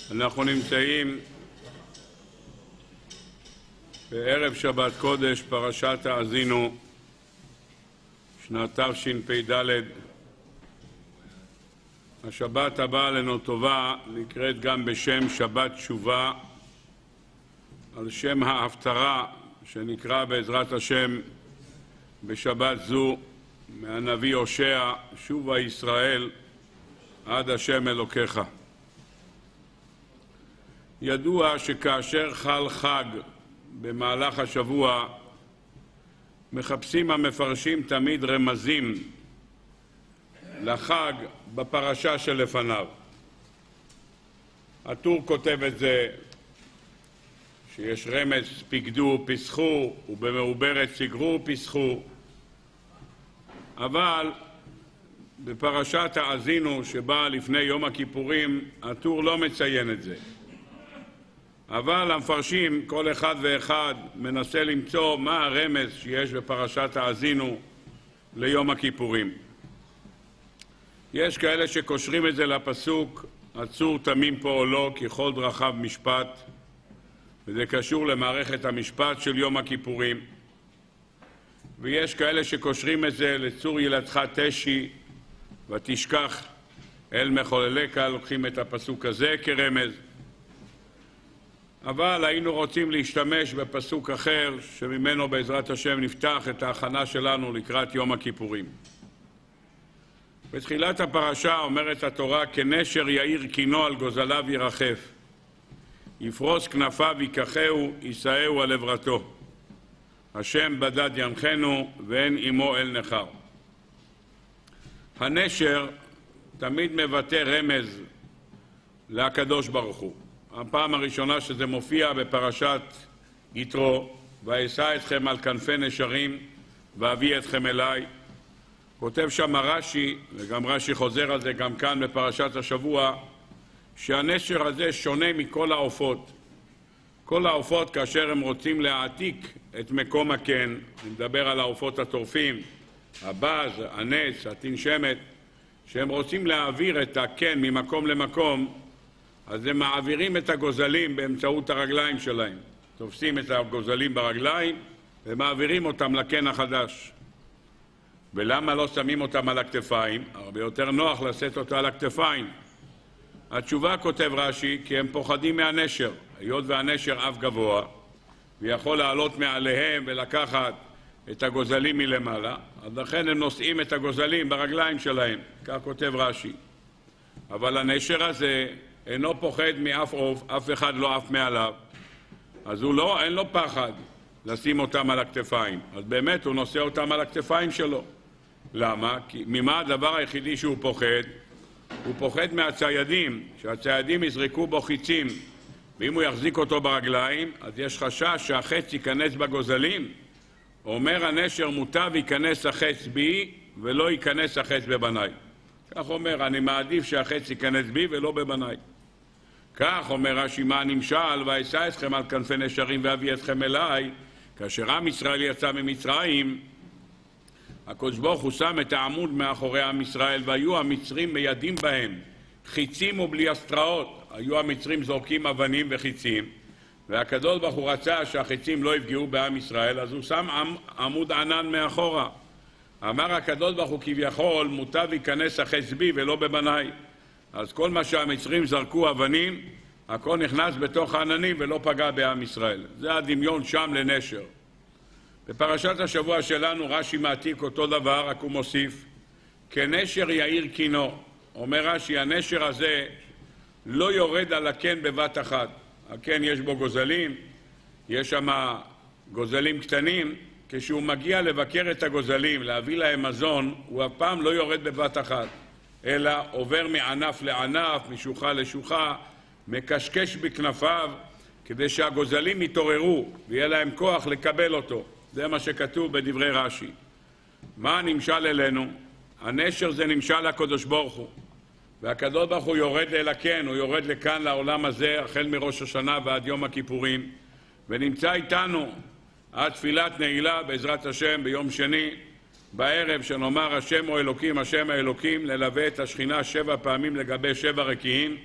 אנחנו נמצאים בערב שבת קודש, פרשת האזינו, שנת תשפ"ד. השבת הבאה עלינו טובה נקראת גם בשם שבת תשובה, על שם ההפטרה שנקרא בעזרת השם בשבת זו מהנביא הושע, שובה ישראל עד השם אלוקיך. ידוע שכאשר חל חג במהלך השבוע מחפשים המפרשים תמיד רמזים לחג בפרשה שלפניו. הטור כותב את זה שיש רמז פיקדו פסחו ובמעוברת סגרו פסחו, אבל בפרשת האזינו שבאה לפני יום הכיפורים הטור לא מציין את זה. אבל המפרשים, כל אחד ואחד מנסה למצוא מה הרמז שיש בפרשת האזינו ליום הכיפורים. יש כאלה שקושרים את זה לפסוק עצור תמים פועלו ככל דרכיו משפט, וזה קשור למערכת המשפט של יום הכיפורים. ויש כאלה שקושרים את זה לצור ילדך תשי ותשכח אל מחולליך, לוקחים את הפסוק הזה כרמז. אבל היינו רוצים להשתמש בפסוק אחר שממנו בעזרת השם נפתח את ההכנה שלנו לקראת יום הכיפורים. בתחילת הפרשה אומרת התורה, כנשר יאיר קינו על גוזליו ירחף, יפרוס כנפיו ייקחהו יישאהו על עברתו, השם בדד ינחנו ואין עמו אל נחר. הנשר תמיד מבטא רמז לקדוש ברוך הוא. הפעם הראשונה שזה מופיע בפרשת יתרו, ואשא אתכם על כנפי נשרים ואביא אתכם אליי. כותב שם רש"י, וגם רש"י חוזר על זה גם כאן בפרשת השבוע, שהנשר הזה שונה מכל העופות. כל העופות כאשר הם רוצים להעתיק את מקום הקן, אני מדבר על העופות הטורפים, הבז, הנס, התנשמת, שהם רוצים להעביר את הקן ממקום למקום, אז הם מעבירים את הגוזלים באמצעות הרגליים שלהם. תופסים את הגוזלים ברגליים ומעבירים אותם לקן החדש. ולמה לא שמים אותם על הכתפיים? הרבה יותר נוח לשאת אותה על הכתפיים. התשובה, כותב רש"י, כי הם פוחדים מהנשר. היות והנשר אף גבוה ויכול לעלות מעליהם ולקחת את הגוזלים מלמעלה, אז לכן הם נושאים את הגוזלים ברגליים שלהם. כך כותב רש"י. אבל הנשר הזה אינו פוחד מאף עוף, אף אחד לא עף מעליו, אז אין לו פחד לשים אותם על הכתפיים. אז באמת הוא נושא אותם על הכתפיים שלו. למה? כי ממה הדבר היחידי שהוא פוחד? הוא פוחד מהציידים, שהציידים יזרקו בו חיצים, ואם הוא יחזיק אותו ברגליים אז יש חשש שהחץ ייכנס בגוזלים. אומר הנשר, מוטב ייכנס החץ בי ולא ייכנס החץ בבניי. כך אומר, אני מעדיף שהחץ ייכנס בי ולא בבניי. כך אומר רש"י, מה נמשל, ואשא אתכם על כנפי נשרים ואביא אתכם אליי. כאשר עם ישראל יצא ממצרים, הקדוש ברוך הוא שם את העמוד מאחורי עם ישראל, והיו המצרים מיידים בהם חיצים ובלי הסטראות. היו המצרים זורקים אבנים וחיצים, והקדוש ברוך הוא רצה שהחיצים לא יפגעו בעם ישראל, אז הוא שם עמוד ענן מאחורה. אמר הקדוש ברוך הוא כביכול, מוטב ייכנס החץ בי ולא בבניי. אז כל מה שהמצרים זרקו אבנים, הכל נכנס בתוך העננים ולא פגע בעם ישראל. זה הדמיון שם לנשר. בפרשת השבוע שלנו רש"י מעתיק אותו דבר, רק הוא מוסיף, כנשר יאיר קינו. אומר רש"י, הנשר הזה לא יורד על הקן בבת אחת. הקן יש בו גוזלים, יש שם גוזלים קטנים, כשהוא מגיע לבקר את הגוזלים, להביא להם מזון, הוא אף פעם לא יורד בבת אחת, אלא עובר מענף לענף, משוחה לשוחה, מקשקש בכנפיו, כדי שהגוזלים יתעוררו ויהיה להם כוח לקבל אותו. זה מה שכתוב בדברי רש"י. מה נמשל אלינו? הנשר זה נמשל לקדוש ברוך הוא. והקדוש ברוך הוא יורד אל הקן, הוא יורד לכאן לעולם הזה, החל מראש השנה ועד יום הכיפורים, ונמצא איתנו עד תפילת נעילה בעזרת השם ביום שני, בערב שנאמר השם הוא אלוקים, השם האלוקים, ללווה את השכינה 7 פעמים לגבי 7 רקיעים,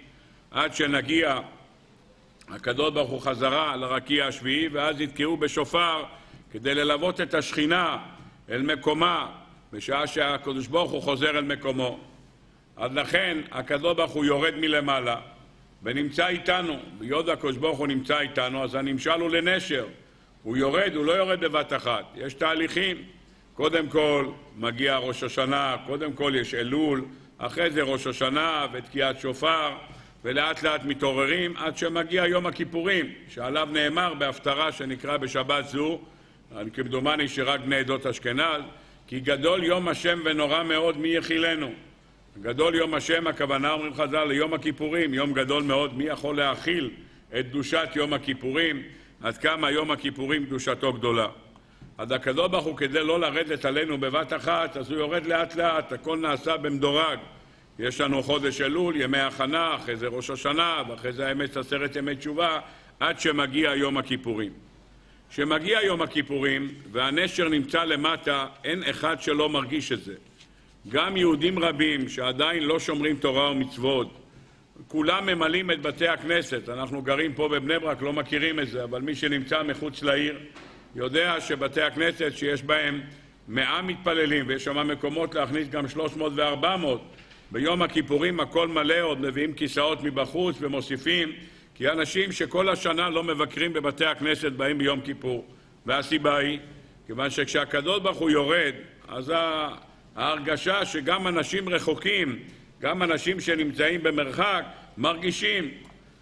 עד שנגיע הקדוש ברוך הוא חזרה לרקיע השביעי, ואז יתקעו בשופר כדי ללוות את השכינה אל מקומה בשעה שהקדוש ברוך הוא חוזר אל מקומו. אז לכן הקדוש ברוך הוא יורד מלמעלה ונמצא איתנו, ויוד הקדוש ברוך הוא נמצא איתנו, אז הנמשל הוא לנשר. הוא יורד, הוא לא יורד בבת אחת, יש תהליכים. קודם כל מגיע ראש השנה, קודם כל יש אלול, אחרי זה ראש השנה ותקיעת שופר, ולאט לאט מתעוררים עד שמגיע יום הכיפורים, שעליו נאמר בהפטרה שנקרא בשבת זו, כמדומני שרק בני עדות אשכנז, כי גדול יום השם ונורא מאוד מי יחילנו. גדול יום השם, הכוונה אומרים חז"ל ליום הכיפורים, יום גדול מאוד, מי יכול להכיל את קדושת יום הכיפורים, עד כמה יום הכיפורים קדושתו גדולה. אז הקדוש ברוך הוא כדי לא לרדת עלינו בבת אחת, אז הוא יורד לאט לאט, הכל נעשה במדורג. יש לנו חודש אלול, ימי הכנה, אחרי זה ראש השנה, ואחרי זה האמת 10 ימי תשובה, עד שמגיע יום הכיפורים. כשמגיע יום הכיפורים והנשר נמצא למטה, אין אחד שלא מרגיש את זה. גם יהודים רבים שעדיין לא שומרים תורה ומצוות, כולם ממלאים את בתי הכנסת. אנחנו גרים פה בבני ברק, לא מכירים את זה, אבל מי שנמצא מחוץ לעיר יודע שבתי הכנסת שיש בהם 100 מתפללים, ויש שם מקומות להכניס גם 300 ו400, ביום הכיפורים הכל מלא, עוד מביאים כיסאות מבחוץ ומוסיפים, כי אנשים שכל השנה לא מבקרים בבתי הכנסת באים ביום כיפור. והסיבה היא, כיוון שכשהקדוש ברוך הוא יורד, אז ההרגשה שגם אנשים רחוקים, גם אנשים שנמצאים במרחק, מרגישים.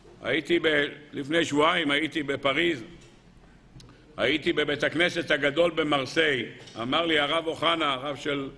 לפני שבועיים הייתי בפריז, הייתי בבית הכנסת הגדול במרסיי. אמר לי הרב אוחנה, הרב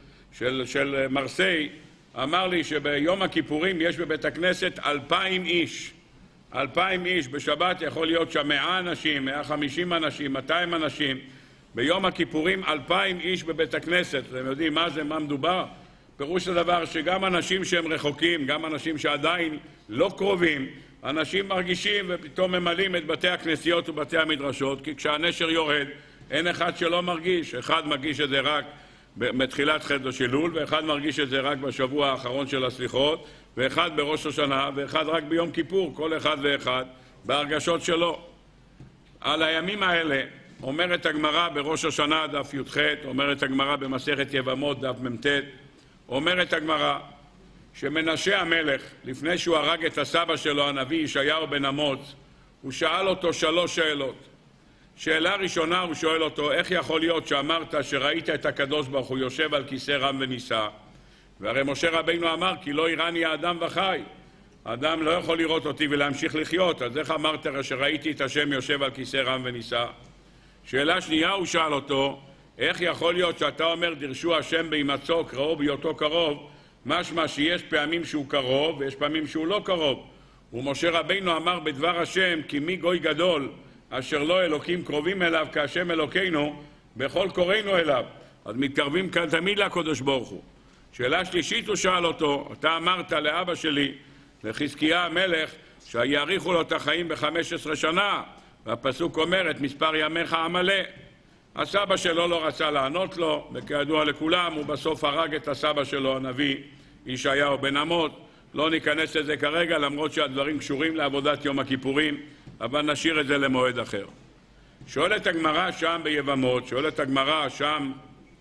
של מרסיי, אמר לי שביום הכיפורים יש בבית הכנסת 2,000 איש. 2,000 איש, בשבת יכול להיות שם 100 אנשים, 150 אנשים, 200 אנשים. ביום הכיפורים 2,000 איש בבית הכנסת. אתם יודעים מה זה, מה מדובר? פירוש הדבר שגם אנשים שהם רחוקים, גם אנשים שעדיין לא קרובים, אנשים מרגישים ופתאום ממלאים את בתי הכנסיות ובתי המדרשות, כי כשהנשר יורד אין אחד שלא מרגיש. אחד מרגיש את זה רק מתחילת חידוש אלול, ואחד מרגיש את זה רק בשבוע האחרון של הסליחות, ואחד בראש השנה, ואחד רק ביום כיפור, כל אחד ואחד בהרגשות שלו. על הימים האלה אומרת הגמרא בראש השנה דף י"ח, אומרת הגמרא במסכת יבמות דף מ"ט, אומרת הגמרא שמנשה המלך, לפני שהוא הרג את הסבא שלו הנביא ישעיהו בן אמוץ, הוא שאל אותו 3 שאלות. שאלה ראשונה הוא שואל אותו, איך יכול להיות שאמרת שראית את הקדוש ברוך הוא יושב על כיסא רם ונישא? והרי משה רבינו אמר, כי לא יראני האדם וחי. האדם לא יכול לראות אותי ולהמשיך לחיות, אז איך אמרת שראיתי את השם יושב על כיסא רם ונישא? שאלה שנייה הוא שאל אותו, איך יכול להיות שאתה אומר דרשו השם בהימצאו קרוב בהיותו קרוב, משמע שיש פעמים שהוא קרוב ויש פעמים שהוא לא קרוב. ומשה רבינו אמר בדבר השם, כי מי גוי גדול אשר לא אלוקים קרובים אליו כהשם אלוקינו בכל קוראינו אליו. אז מתקרבים כאן תמיד לקדוש ברוך הוא. שאלה שלישית הוא שאל אותו, אתה אמרת לאבא שלי, לחזקיה המלך, שיאריכו לו את החיים ב15 שנה, והפסוק אומר את מספר ימיך המלא. הסבא שלו לא רצה לענות לו, וכידוע לכולם הוא בסוף הרג את הסבא שלו הנביא ישעיהו בן אמוץ. לא ניכנס לזה כרגע, למרות שהדברים קשורים לעבודת יום הכיפורים, אבל נשאיר את זה למועד אחר. שואלת הגמרא שם ביבמות, שואלת הגמרא שם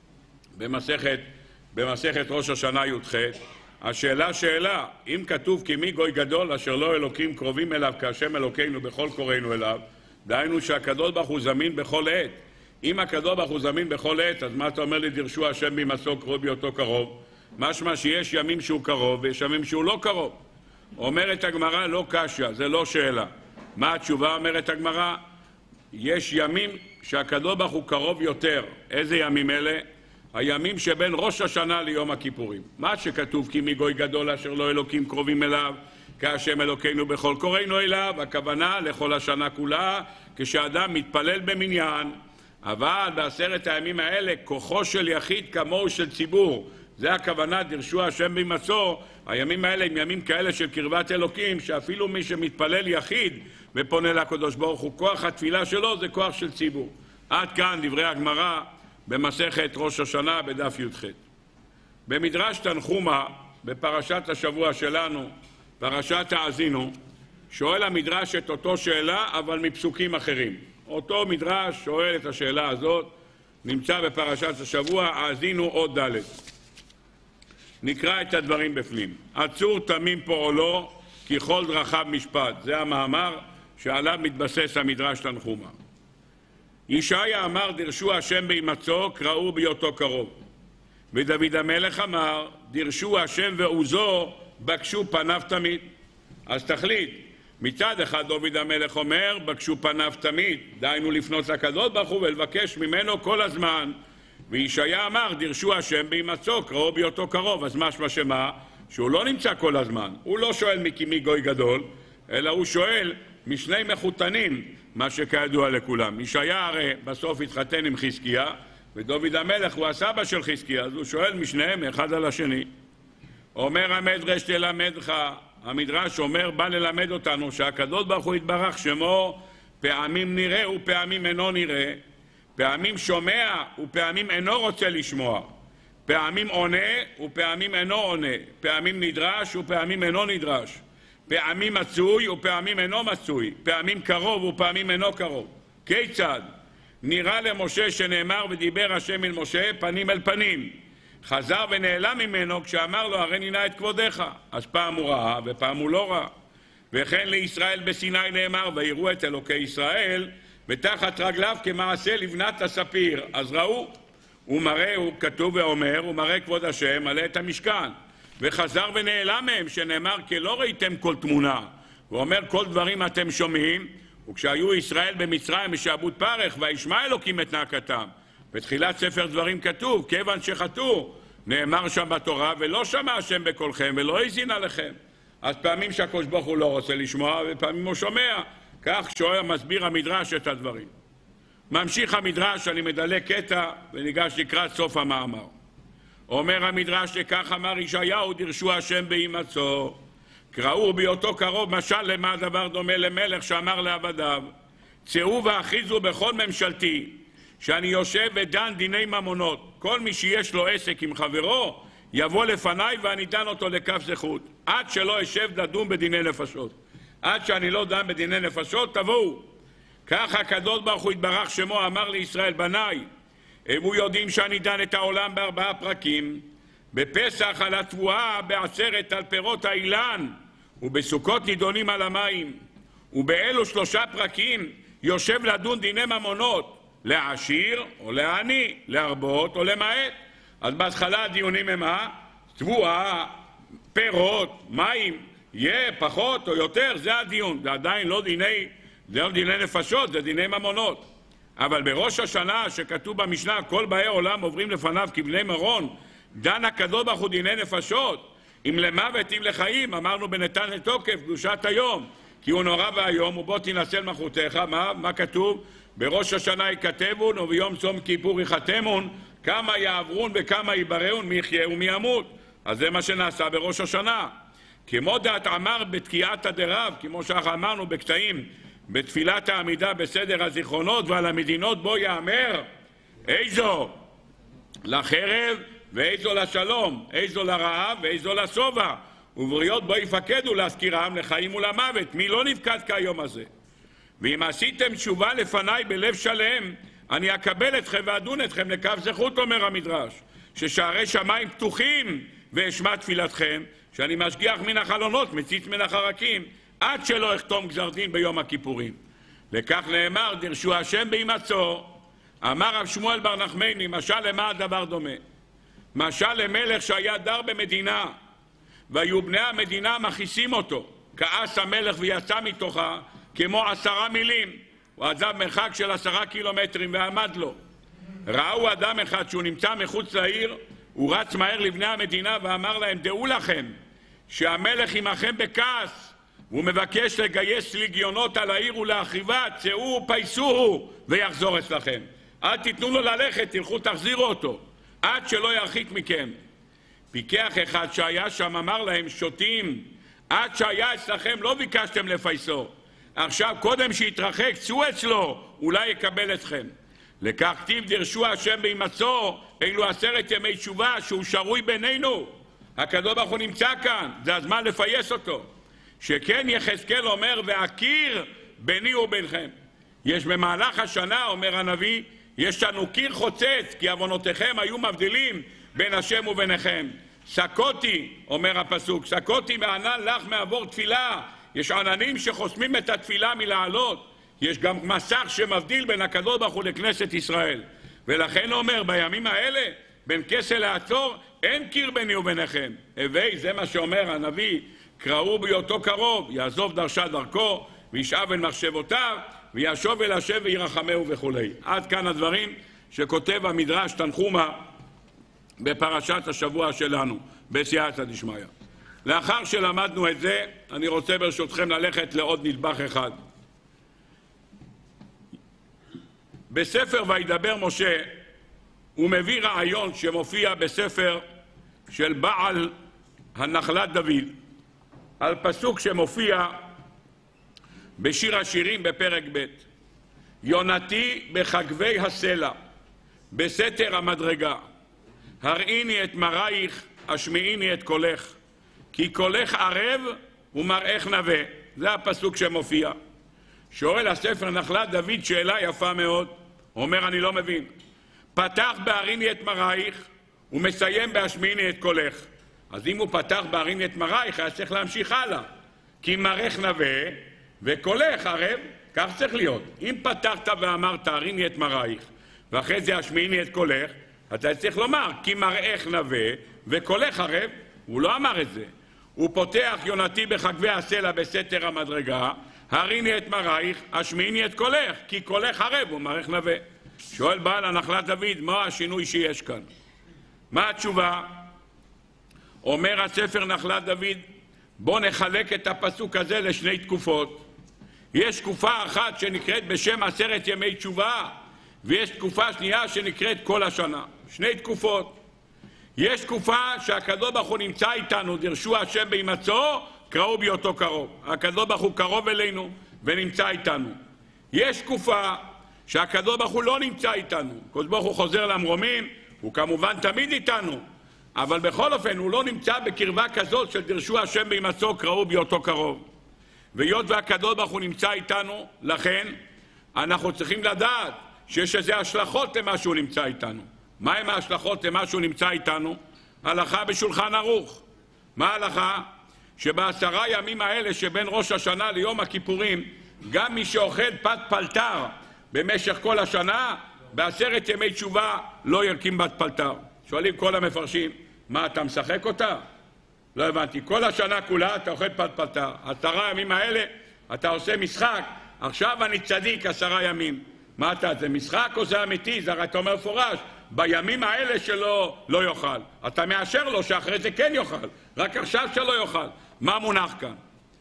במסכת ראש השנה י"ח, השאלה שאלה, אם כתוב כי מי גוי גדול אשר לא אלוקים קרובים אליו כהשם אלוקינו בכל קוראינו אליו, דהיינו שהקדוש ברוך הוא זמין בכל עת. אם הקדוש ברוך הוא זמין בכל עת, אז מה אתה אומר לי דרשו השם בהימצאו קרוב בהיותו קרוב? משמע שיש ימים שהוא קרוב ויש ימים שהוא לא קרוב. אומרת הגמרא לא קשיא, זה לא שאלה. מה התשובה? אומרת הגמרא, יש ימים שהקדוש ברוך הוא קרוב יותר. איזה ימים אלה? הימים שבין ראש השנה ליום הכיפורים. מה שכתוב כי מי גוי גדול אשר לא אלוקים קרובים אליו כהשם אלוקינו בכל קוראינו אליו, הכוונה לכל השנה כולה, כשאדם מתפלל במניין. אבל ב10 הימים האלה כוחו של יחיד כמוהו של ציבור. זה הכוונה דרשו השם בהימצאו. הימים האלה הם ימים כאלה של קרבת אלוקים, שאפילו מי שמתפלל יחיד ופונה לקדוש ברוך הוא, כוח התפילה שלו זה כוח של ציבור. עד כאן דברי הגמרא במסכת ראש השנה בדף י"ח. במדרש תנחומא בפרשת השבוע שלנו, פרשת האזינו, שואל המדרש את אותו שאלה, אבל מפסוקים אחרים. אותו מדרש שואל את השאלה הזאת, נמצא בפרשת השבוע, האזינו עוד ד'. נקרא את הדברים בפנים. עצור תמים פועלו, כי כל דרכיו משפט. זה המאמר שעליו מתבסס המדרש תנחומה. ישעיה אמר, דרשו השם בהימצאו, קראו בהיותו קרוב. ודוד המלך אמר, דרשו השם ועוזו, בקשו פניו תמיד. אז תחליט, מצד אחד דוד המלך אומר, בקשו פניו תמיד, דהיינו לפנות לקדוש ברוך הוא ולבקש ממנו כל הזמן. וישעיה אמר, דרשו השם בהימצאו, קראו בהיותו קרוב. אז משמע שמה? שהוא לא נמצא כל הזמן. הוא לא שואל מי גוי גדול, אלא הוא שואל משני מחותנים, מה שכידוע לכולם. ישעיה הרי בסוף התחתן עם חזקיה, ודוד המלך הוא הסבא של חזקיה, אז הוא שואל משניהם אחד על השני. אומר המדרש תלמדך, המדרש אומר, בא ללמד אותנו שהקדוש ברוך הוא יתברך שמו פעמים נראה ופעמים אינו נראה, פעמים שומע ופעמים אינו רוצה לשמוע, פעמים עונה ופעמים אינו עונה, פעמים נדרש ופעמים אינו נדרש, פעמים מצוי ופעמים אינו מצוי, פעמים קרוב ופעמים אינו קרוב. כיצד? נראה למשה שנאמר ודיבר השם אל משה פנים אל פנים, חזר ונעלם ממנו כשאמר לו הרי נא את כבודך. אז פעם הוא ראה ופעם הוא לא ראה. וכן לישראל בסיני נאמר ויראו את אלוקי ישראל ותחת רגליו כמעשה לבנת הספיר. אז ראו, הוא מראה, הוא כתוב ואומר, הוא מראה כבוד השם מלא את המשכן. וחזר ונעלם מהם שנאמר כי לא ראיתם כל תמונה. הוא אומר כל דברים אתם שומעים, וכשהיו ישראל במצרים משעבוד פרך וישמע אלוקים את נאקתם. בתחילת ספר דברים כתוב, כיוון שחטאו, נאמר שם בתורה, ולא שמע השם בקולכם ולא האזין עליכם. אז פעמים שהקדוש ברוך הוא לא רוצה לשמוע ופעמים הוא שומע. כך שואל מסביר המדרש את הדברים. ממשיך המדרש, אני מדלג קטע וניגש לקראת סוף המאמר. אומר המדרש שכך אמר ישעיהו, דרשו השם בהימצאו, קראו בהיותו קרוב. משל למה הדבר דומה למלך שאמר לעבדיו, צאו והכריזו בכל ממשלתי שאני יושב ודן דיני ממונות. כל מי שיש לו עסק עם חברו יבוא לפניי ואני דן אותו לכף זכות, עד שלא אשב לדון בדיני נפשות. עד שאני לא דן בדיני נפשות תבואו. כך הקדוש ברוך הוא יתברך שמו אמר לישראל, בניי הם יודעים שאני דן את העולם ב4 פרקים, בפסח על התבואה, בעצרת על פירות האילן, ובסוכות נידונים על המים, ובאלו 3 פרקים יושב לדון דיני ממונות, לעשיר או לעני, להרבות או למעט. אז בהתחלה הדיונים הם תבואה, פירות, מים, יהיה פחות או יותר, זה הדיון. זה עדיין לא דיני נפשות, זה דיני ממונות. אבל בראש השנה שכתוב במשנה כל באי עולם עוברים לפניו כבני מרון, דן הקדוש ברוך הוא דיני נפשות, אם למוות אם לחיים. אמרנו בנתן לתוקף קדושת היום, כי הוא נורא והיום ובוא תנצל מלכותך. מה כתוב? בראש השנה יכתבון וביום צום כיפור יחתמון, כמה יעברון וכמה יבראון, מי יחיה ומי ימות. אז זה מה שנעשה בראש השנה. כמו דעת אמר בתקיעת הדרב, כמו שאמרנו בקטעים בתפילת העמידה בסדר הזיכרונות, ועל המדינות בו יאמר איזו לחרב ואיזו לשלום, איזו לרעב ואיזו לשובע, ובריות בו יפקדו להזכירם לחיים ולמוות. מי לא נפקד כיום הזה? ואם עשיתם תשובה לפניי בלב שלם, אני אקבל אתכם ואדון אתכם לכף זכות. אומר המדרש ששערי שמיים פתוחים ואשמע תפילתכם, שאני משגיח מן החלונות מציץ מן החרקים, עד שלא אחתום גזר דין ביום הכיפורים. לכך נאמר דרשו השם בהימצאו. אמר רב שמואל בר נחמני, משל למה הדבר דומה? משל למלך שהיה דר במדינה, והיו בני המדינה מכיסים אותו. כעס המלך ויצא מתוכה כמו 10 מילים. הוא עזב מרחק של 10 קילומטרים ועמד לו. ראו אדם אחד שהוא נמצא מחוץ לעיר, הוא רץ מהר לבני המדינה ואמר להם, דעו לכם שהמלך עמכם בכעס, והוא מבקש לגייס לגיונות על העיר ולהחריבה, צאו פייסוהו ויחזור אצלכם. אל תיתנו לו ללכת, תלכו תחזירו אותו, עד שלא ירחיק מכם. פיקח אחד שהיה שם אמר להם, שותים, עד שהיה אצלכם לא ביקשתם לפייסו. עכשיו קודם שיתרחק, צאו אצלו, אולי יקבל אתכם. לכך כתיב דרשו השם בהימצאו, אלו 10 ימי תשובה שהוא שרוי בינינו. הקדוש ברוך הוא נמצא כאן, זה הזמן לפייס אותו. שכן יחזקאל אומר, והקיר ביני וביניכם. יש במהלך השנה, אומר הנביא, יש לנו קיר חוצץ, כי עוונותיכם היו מבדילים בין השם וביניכם. סקותי, אומר הפסוק, סקותי וענן לך מעבור תפילה. יש עננים שחוסמים את התפילה מלעלות. יש גם מסך שמבדיל בין הקדוש ברוך הוא לכנסת ישראל. ולכן אומר, בימים האלה, בין כסל לעצור, אין קיר ביני וביניכם. הווי, זה מה שאומר הנביא, קראו בהיותו קרוב, יעזוב דרשה דרכו, וישאב אל מחשבותיו, וישוב אל השם וירחמהו וכו'. עד כאן הדברים שכותב המדרש תנחומה בפרשת השבוע שלנו, בסייעתא דשמיא. לאחר שלמדנו את זה, אני רוצה ברשותכם ללכת לעוד נדבך אחד. בספר וידבר משה הוא מביא רעיון שמופיע בספר של בעל הנחלת דוד, על פסוק שמופיע בשיר השירים בפרק ב'. יונתי בחגבי הסלע, בסתר המדרגה, הראיני את מראייך, השמיעיני את קולך, כי קולך ערב ומראייך נווה. זה הפסוק שמופיע. שואל הספר נחלת דוד שאלה יפה מאוד, אומר אני לא מבין. פתח בהריני את מראייך ומסיים בהשמיעיני את קולך. אז אם הוא פתח בהריני את מראייך, אז צריך להמשיך הלאה. כי מראייך נווה וקולך ערב, כך צריך להיות. אם פתחת ואמרת הריני את מראייך ואחרי זה השמיעיני את קולך, אתה צריך לומר כי מראייך נווה וקולך ערב. הוא לא אמר את זה. הוא פותח יונתי בחגבי הסלע בסתר המדרגה, הריני את מראייך, השמיעיני את קולך, כי קולך ערב ומראייך נווה. שואל בעל הנחלת דוד, מה השינוי שיש כאן? מה התשובה? אומר הספר נחלת דוד, בוא נחלק את הפסוק הזה לשני תקופות. יש תקופה אחת שנקראת בשם 10 ימי תשובה, ויש תקופה שנייה שנקראת כל השנה. שני תקופות. יש תקופה שהקדוש ברוך הוא נמצא איתנו, דרשו השם בהימצאו, קראו בהיותו קרוב. הקדוש ברוך הוא קרוב אלינו ונמצא איתנו. יש תקופה שהקדוש ברוך הוא לא נמצא איתנו. הקדוש ברוך הוא חוזר למרומים, הוא כמובן תמיד איתנו, אבל בכל אופן הוא לא נמצא בקרבה כזאת של דרשו השם בהימצאו, קראו בהיותו קרוב. והיות והקדוש ברוך הוא נמצא איתנו, לכן אנחנו צריכים לדעת שיש איזה השלכות למה שהוא נמצא איתנו. מה הם ההשלכות למה שהוא נמצא איתנו? הלכה בשולחן ערוך. מה ההלכה? שב10 ימים האלה שבין ראש השנה ליום הכיפורים, גם מי שאוכל פת פלטר במשך כל השנה, ב10 ימי תשובה לא ירקים פת פלטר. שואלים כל המפרשים, מה אתה משחק אותה? לא הבנתי, כל השנה כולה אתה אוכל פת פלטר, 10 ימים האלה אתה עושה משחק, עכשיו אני צדיק 10 ימים. מה אתה, זה משחק או זה אמיתי? זה הרי אתה אומר פורש, בימים האלה שלו לא יאכל. אתה מאשר לו שאחרי זה כן יאכל, רק עכשיו שלא יאכל. מה מונח כאן?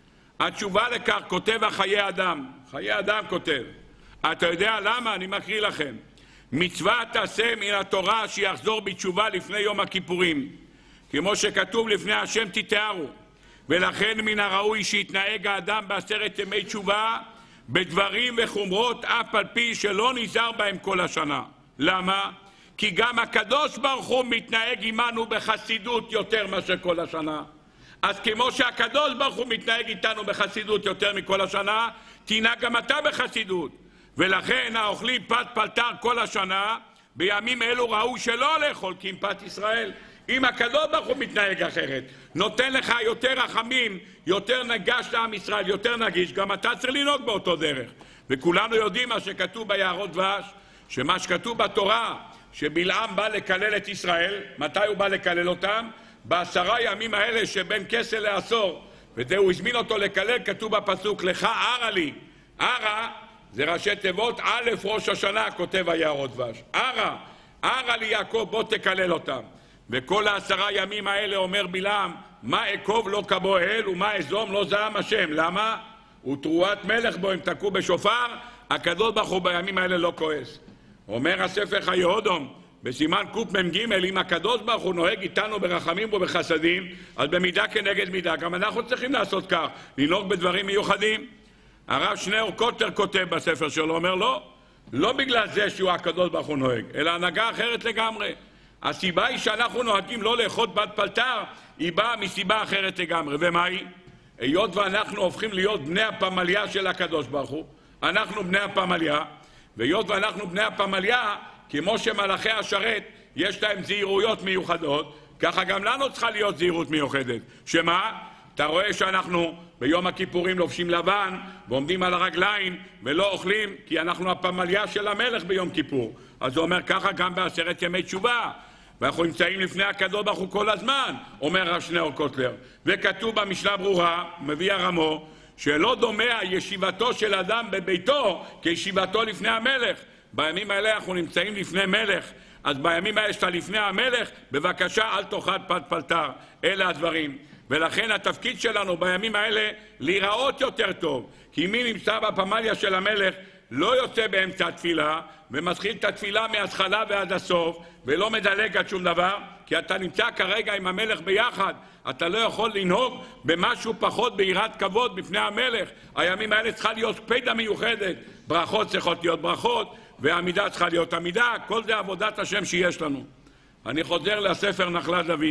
התשובה לכך כותב החיי אדם. חיי אדם כותב. אתה יודע למה? אני מקריא לכם. מצווה תעשה מן התורה שיחזור בתשובה לפני יום הכיפורים. כמו שכתוב לפני השם תתארו. ולכן מן הראוי שיתנהג האדם ב10 ימי תשובה בדברים וחומרות אף על פי שלא נזהר בהם כל השנה. למה? כי גם הקדוש ברוך הוא מתנהג עמנו בחסידות יותר מאשר כל השנה. אז כמו שהקדוש ברוך הוא מתנהג איתנו בחסידות יותר מכל השנה, תנהג גם אתה בחסידות. ולכן האוכלים פת פלטר כל השנה, בימים אלו ראו שלא לאכול כי אם פת ישראל. אם הקדוש ברוך הוא מתנהג אחרת, נותן לך יותר רחמים, יותר נגש לעם ישראל, יותר נגיש, גם אתה צריך לנהוג באותו דרך. וכולנו יודעים מה שכתוב ביערות דבש, שמה שכתוב בתורה, שבלעם בא לקלל את ישראל. מתי הוא בא לקלל אותם? ב10 ימים האלה שבין כסל לעשור, וזהו הזמין אותו לקלל, כתוב בפסוק לך ערה לי. ערה זה ראשי תיבות א' ראש השנה, כותב היערות דבש. ערה לי יעקב, בוא תקלל אותם. וכל 10 ימים האלה אומר בלעם, מה אקוב לא כבו אל ומה אזום לא זעם השם. למה? ותרועת מלך בו אם תקעו בשופר, הקדוש ברוך הוא בימים האלה לא כועס. אומר הספר חיי אדם בסימן קמ"ג, אם הקדוש ברוך הוא נוהג איתנו ברחמים ובחסדים, אז במידה כנגד מידה גם אנחנו צריכים לעשות כך, לנהוג בדברים מיוחדים. הרב שניאור קוטר כותב בספר שלו, אומר לא בגלל זה שהוא הקדוש ברוך הוא נוהג, אלא הנהגה אחרת לגמרי. הסיבה היא שאנחנו נוהגים לא לאכול פת פלטר, היא באה מסיבה אחרת לגמרי. ומה היא? היות ואנחנו הופכים להיות בני הפמליה של הקדוש ברוך הוא, אנחנו בני הפמליה, והיות ואנחנו בני הפמליה, כמו שמלאכי השרת יש להם זהירויות מיוחדות, ככה גם לנו צריכה להיות זהירות מיוחדת. שמה? אתה רואה שאנחנו ביום הכיפורים לובשים לבן ועומדים על הרגליים ולא אוכלים, כי אנחנו הפמליה של המלך ביום כיפור. אז הוא אומר ככה גם בעשרת ימי תשובה, ואנחנו נמצאים לפני הקדוש ברוך הוא כל הזמן, אומר רב שניאור קוטלר. וכתוב במשנה ברורה, מביא הרמו, שלא דומה ישיבתו של אדם בביתו כישיבתו לפני המלך. בימים האלה אנחנו נמצאים לפני מלך, אז בימים האלה שאתה לפני המלך, בבקשה אל תאכל פת פלטר. אלה הדברים. ולכן התפקיד שלנו בימים האלה להיראות יותר טוב. כי מי נמצא בפמליה של המלך לא יוצא באמצע התפילה ומתחיל את התפילה מההתחלה ועד הסוף ולא מדלג על שום דבר, כי אתה נמצא כרגע עם המלך ביחד. אתה לא יכול לנהוג במשהו פחות ביראת כבוד בפני המלך. הימים האלה צריכה להיות קפידה מיוחדת. ברכות צריכות להיות ברכות והעמידה צריכה להיות עמידה. כל זה עבודת השם שיש לנו. אני חוזר לספר נחלת דוד.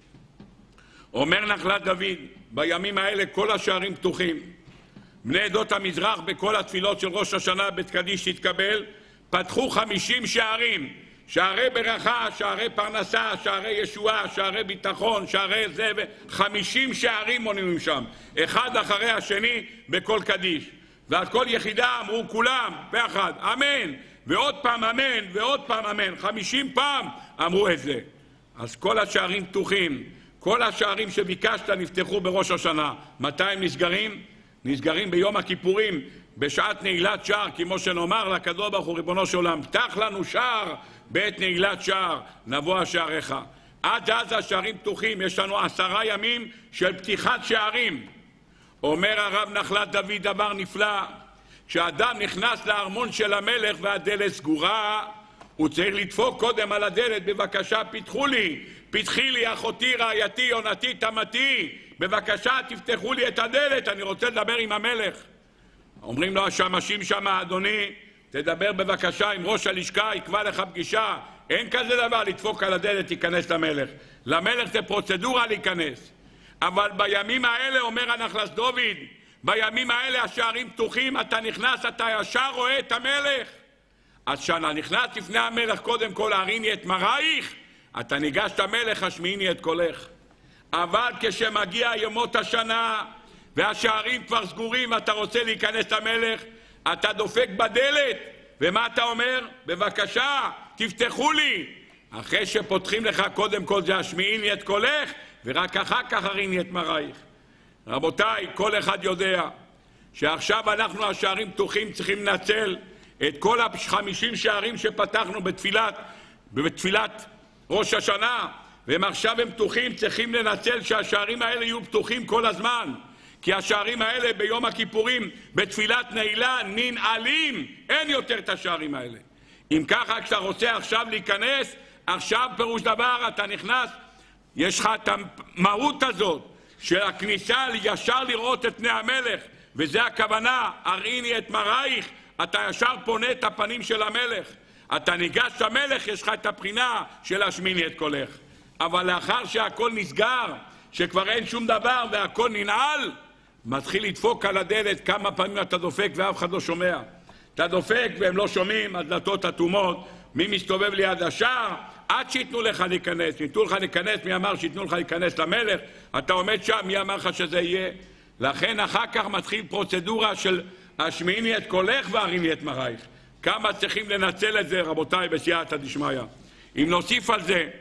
אומר נחלת דוד, בימים האלה כל השערים פתוחים. בני עדות המזרח בכל התפילות של ראש השנה בית קדיש תתקבל, פתחו 50 שערים. שערי ברכה, שערי פרנסה, שערי ישועה, שערי ביטחון, שערי זה, 50 שערים מונים שם, אחד אחרי השני בכל קדיש. ועל כל יחידה אמרו כולם באחד, אמן, ועוד פעם אמן, ועוד פעם אמן, 50 פעם אמרו את זה. אז כל השערים פתוחים, כל השערים שביקשת נפתחו בראש השנה. מתי הם נסגרים? נסגרים ביום הכיפורים, בשעת נעילת שער, כמו שנאמר לקדוש ברוך הוא ריבונו של עולם, פתח לנו שער בעת נעילת שער, נבוא השעריך. עד אז השערים פתוחים, יש לנו 10 ימים של פתיחת שערים. אומר הרב נחלת דוד דבר נפלא, כשאדם נכנס לארמון של המלך והדלת סגורה, הוא צריך לדפוק קודם על הדלת, בבקשה פתחו לי, פתחי לי אחותי, רעייתי, יונתי, תמתי, בבקשה תפתחו לי את הדלת, אני רוצה לדבר עם המלך. אומרים לו השמשים שם, אדוני, תדבר בבקשה עם ראש הלשכה, יקבע לך פגישה. אין כזה דבר לדפוק על הדלת, תיכנס למלך. למלך זה פרוצדורה להיכנס. אבל בימים האלה, אומר הנחלת דוד, בימים האלה השערים פתוחים, אתה נכנס, אתה ישר רואה את המלך. אז כשאתה נכנס לפני המלך, קודם כל הריני את מראייך, אתה ניגש את המלך, השמיעיני את קולך. אבל כשמגיע ימות השנה והשערים כבר סגורים ואתה רוצה להיכנס למלך, אתה דופק בדלת, ומה אתה אומר? בבקשה, תפתחו לי. אחרי שפותחים לך קודם כל זה השמיעיני את קולך, ורק אחר כך הריני את מראייך. רבותיי, כל אחד יודע שעכשיו אנחנו השערים פתוחים צריכים לנצל את כל 50 שערים שפתחנו בתפילת ראש השנה, והם עכשיו הם פתוחים, צריכים לנצל שהשערים האלה יהיו פתוחים כל הזמן, כי השערים האלה ביום הכיפורים בתפילת נעילה ננעלים, אין יותר את השערים האלה. אם ככה כשאתה רוצה עכשיו להיכנס, עכשיו פירוש דבר אתה נכנס, יש לך את המהות הזאת של הכניסה ישר לראות את פני המלך, וזה הכוונה, הראיני את מראייך, אתה ישר פונה את הפנים של המלך. אתה ניגש למלך, יש לך את הבחינה של השמיני את קולך. אבל לאחר שהכל נסגר, שכבר אין שום דבר והכל ננעל, מתחיל לדפוק על הדלת. כמה פעמים אתה דופק ואף אחד לא שומע. אתה דופק והם לא שומעים, הדלתות אטומות, מי מסתובב ליד השער? עד שיתנו לך להיכנס. ייתנו לך להיכנס, מי אמר שיתנו לך להיכנס למלך? אתה עומד שם, מי אמר לך שזה יהיה? לכן אחר כך מתחיל פרוצדורה של השמיעיני את קולך והריני את מראייך. כמה צריכים לנצל את זה, רבותיי, בסייעתא דשמיא. אם נוסיף על זה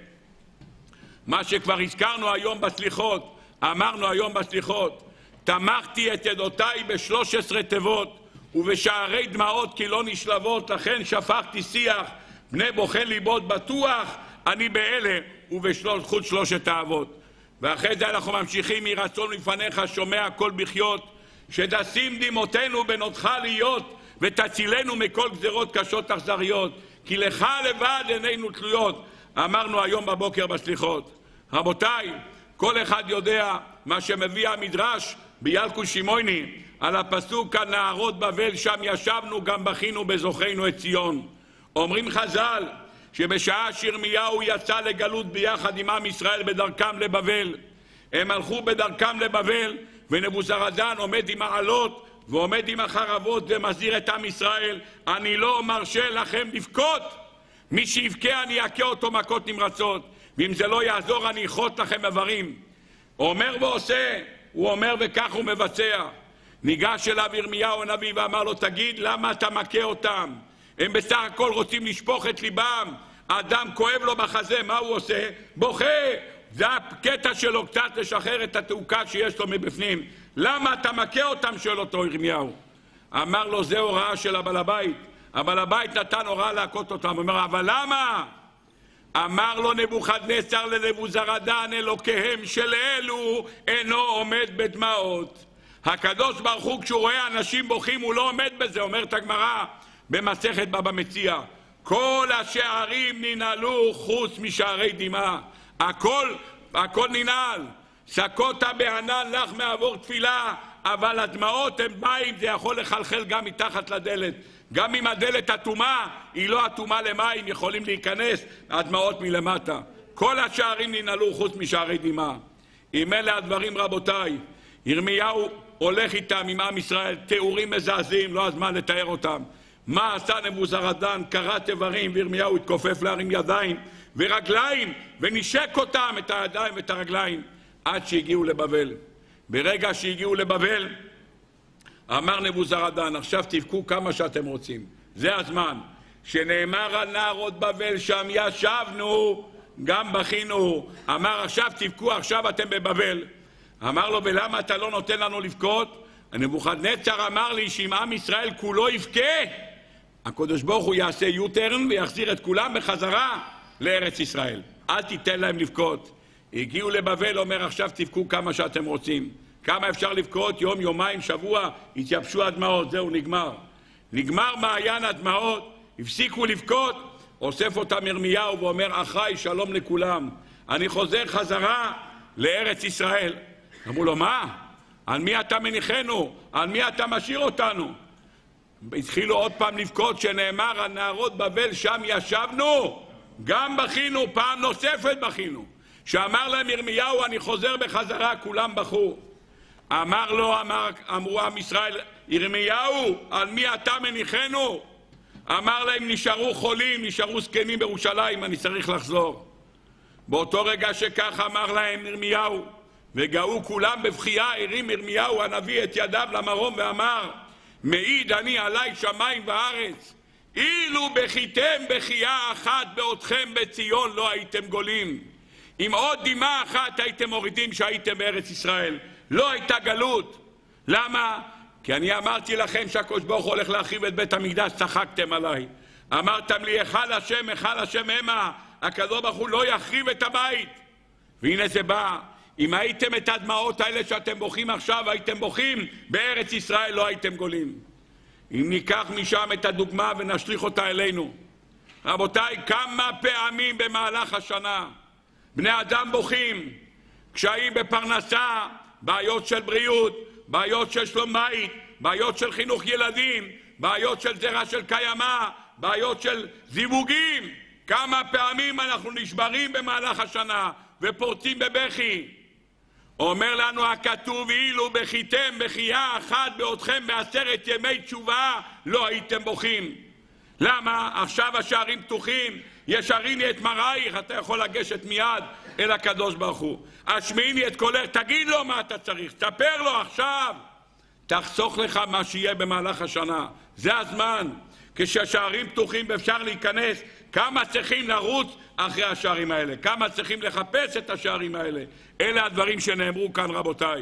מה שכבר הזכרנו היום בסליחות, אמרנו היום בסליחות, תמכתי את ידותיי ב13 תיבות ובשערי דמעות כי לא נשלבות, לכן שפכתי שיח, בני בוחן ליבות בטוח, אני באלה ובזכות 3 האבות. ואחרי זה אנחנו ממשיכים, יהי רצון לפניך שומע כל בחיות, שתשים דמעותינו בנותך להיות, ותצילנו מכל גזרות קשות אכזריות, כי לך לבד עינינו תלויות. אמרנו היום בבוקר בסליחות. רבותיי, כל אחד יודע מה שמביא המדרש בילקוט שמעוני על הפסוק על נהרות בבל, שם ישבנו גם בכינו בזוכרנו את ציון. אומרים חז"ל שבשעה שירמיהו יצא לגלות ביחד עם עם ישראל בדרכם לבבל, הם הלכו בדרכם לבבל ונבוזראדן עומד עם העלות ועומד עם החרבות ומזהיר את עם ישראל, אני לא מרשה לכם לבכות, מי שיבכה אני אכה אותו מכות נמרצות, ואם זה לא יעזור אני אחות לכם איברים. אומר ועושה, הוא אומר וכך הוא מבצע. ניגש אליו ירמיהו הנביא ואמר לו, תגיד למה אתה מכה אותם? הם בסך הכל רוצים לשפוך את ליבם, האדם כואב לו בחזה, מה הוא עושה? בוכה. זה הקטע שלו, קצת לשחרר את התעוקה שיש לו מבפנים. למה אתה מכה אותם? שואל אותו ירמיהו. אמר לו, זה הוראה של הבעל הבית. הבעל הבית נתן הוראה להכות אותם. הוא אומר, אבל למה? אמר לו נבוכדנצר לנבוזראדן, אלוקיהם של אלו אינו עומד בדמעות. הקדוש ברוך הוא כשהוא רואה אנשים בוכים הוא לא עומד בזה. אומרת הגמרא במסכת בבא מציעא, כל השערים ננעלו חוץ משערי דמעה. הכל ננעל. סקות בענן לך מעבור תפילה, אבל הדמעות הם מים, זה יכול לחלחל גם מתחת לדלת. גם אם הדלת אטומה, היא לא אטומה למים, יכולים להיכנס הדמעות מלמטה. כל השערים ננעלו חוץ משערי דמעה. אם אלה הדברים רבותיי, ירמיהו הולך איתם עם עם ישראל, תיאורים מזעזעים, לא הזמן לתאר אותם. מה עשה נבוזראדן? כרת איברים, וירמיהו התכופף להרים ידיים ורגליים ונשק אותם, את הידיים ואת הרגליים, עד שהגיעו לבבל. ברגע שהגיעו לבבל אמר נבוזראדן, עכשיו תבכו כמה שאתם רוצים, זה הזמן. שנאמר על נהרות בבל שם ישבנו גם בכינו. אמר עכשיו תבכו, עכשיו אתם בבבל. אמר לו, ולמה אתה לא נותן לנו לבכות? נבוכדנצר אמר לי שאם עם ישראל כולו יבכה, הקדוש ברוך הוא יעשה יוטרן ויחזיר את כולם בחזרה לארץ ישראל. אל תיתן להם לבכות. הגיעו לבבל, אומר עכשיו תבכו כמה שאתם רוצים. כמה אפשר לבכות? יום, יומיים, שבוע, התייבשו הדמעות, זהו, נגמר. נגמר מעיין הדמעות, הפסיקו לבכות. אוסף אותם ירמיהו ואומר, אחי שלום לכולם, אני חוזר חזרה לארץ ישראל. אמרו לו, מה? על מי אתה מניחנו? על מי אתה משאיר אותנו? התחילו עוד פעם לבכות, שנאמר על נהרות בבל שם ישבנו גם בכינו, פעם נוספת בכינו. שאמר להם ירמיהו אני חוזר בחזרה, כולם בכו. אמרו עם ישראל, ירמיהו על מי אתה מניחנו? אמר להם, נשארו חולים, נשארו זקנים בירושלים, אני צריך לחזור. באותו רגע שכך אמר להם ירמיהו וגאו כולם בבכייה, הרים ירמיהו הנביא את ידיו למרום ואמר, מעיד אני עלי שמיים וארץ, אילו בכיתם בכייה אחת בעודכם בציון לא הייתם גולים. עם עוד דמעה אחת הייתם מורידים שהייתם בארץ ישראל, לא הייתה גלות. למה? כי אני אמרתי לכם שהקדוש ברוך הוא הולך להחריב את בית המקדש, צחקתם עליי. אמרתם לי היכל השם המה, הקדוש ברוך הוא לא יחריב את הבית. והנה זה בא. אם הייתם את הדמעות האלה שאתם בוכים עכשיו, הייתם בוכים בארץ ישראל, לא הייתם גולים. אם ניקח משם את הדוגמה ונשליך אותה אלינו, רבותיי, כמה פעמים במהלך השנה בני אדם בוכים, קשיים בפרנסה, בעיות של בריאות, בעיות של שלום בית, בעיות של חינוך ילדים, בעיות של זרע של קיימה, בעיות של זיווגים. כמה פעמים אנחנו נשברים במהלך השנה ופורצים בבכי. אומר לנו הכתוב, אילו בכיתם בכייה אחת בעודכם ב10 ימי תשובה לא הייתם בוכים. למה? עכשיו השערים פתוחים, ישריני את מראייך, אתה יכול לגשת מיד אל הקדוש ברוך הוא. השמיעיני את קולך, תגיד לו מה אתה צריך, תספר לו עכשיו, תחסוך לך מה שיהיה במהלך השנה. זה הזמן, כשהשערים פתוחים ואפשר להיכנס. כמה צריכים לרוץ אחרי השערים האלה, כמה צריכים לחפש את השערים האלה. אלה הדברים שנאמרו כאן רבותיי.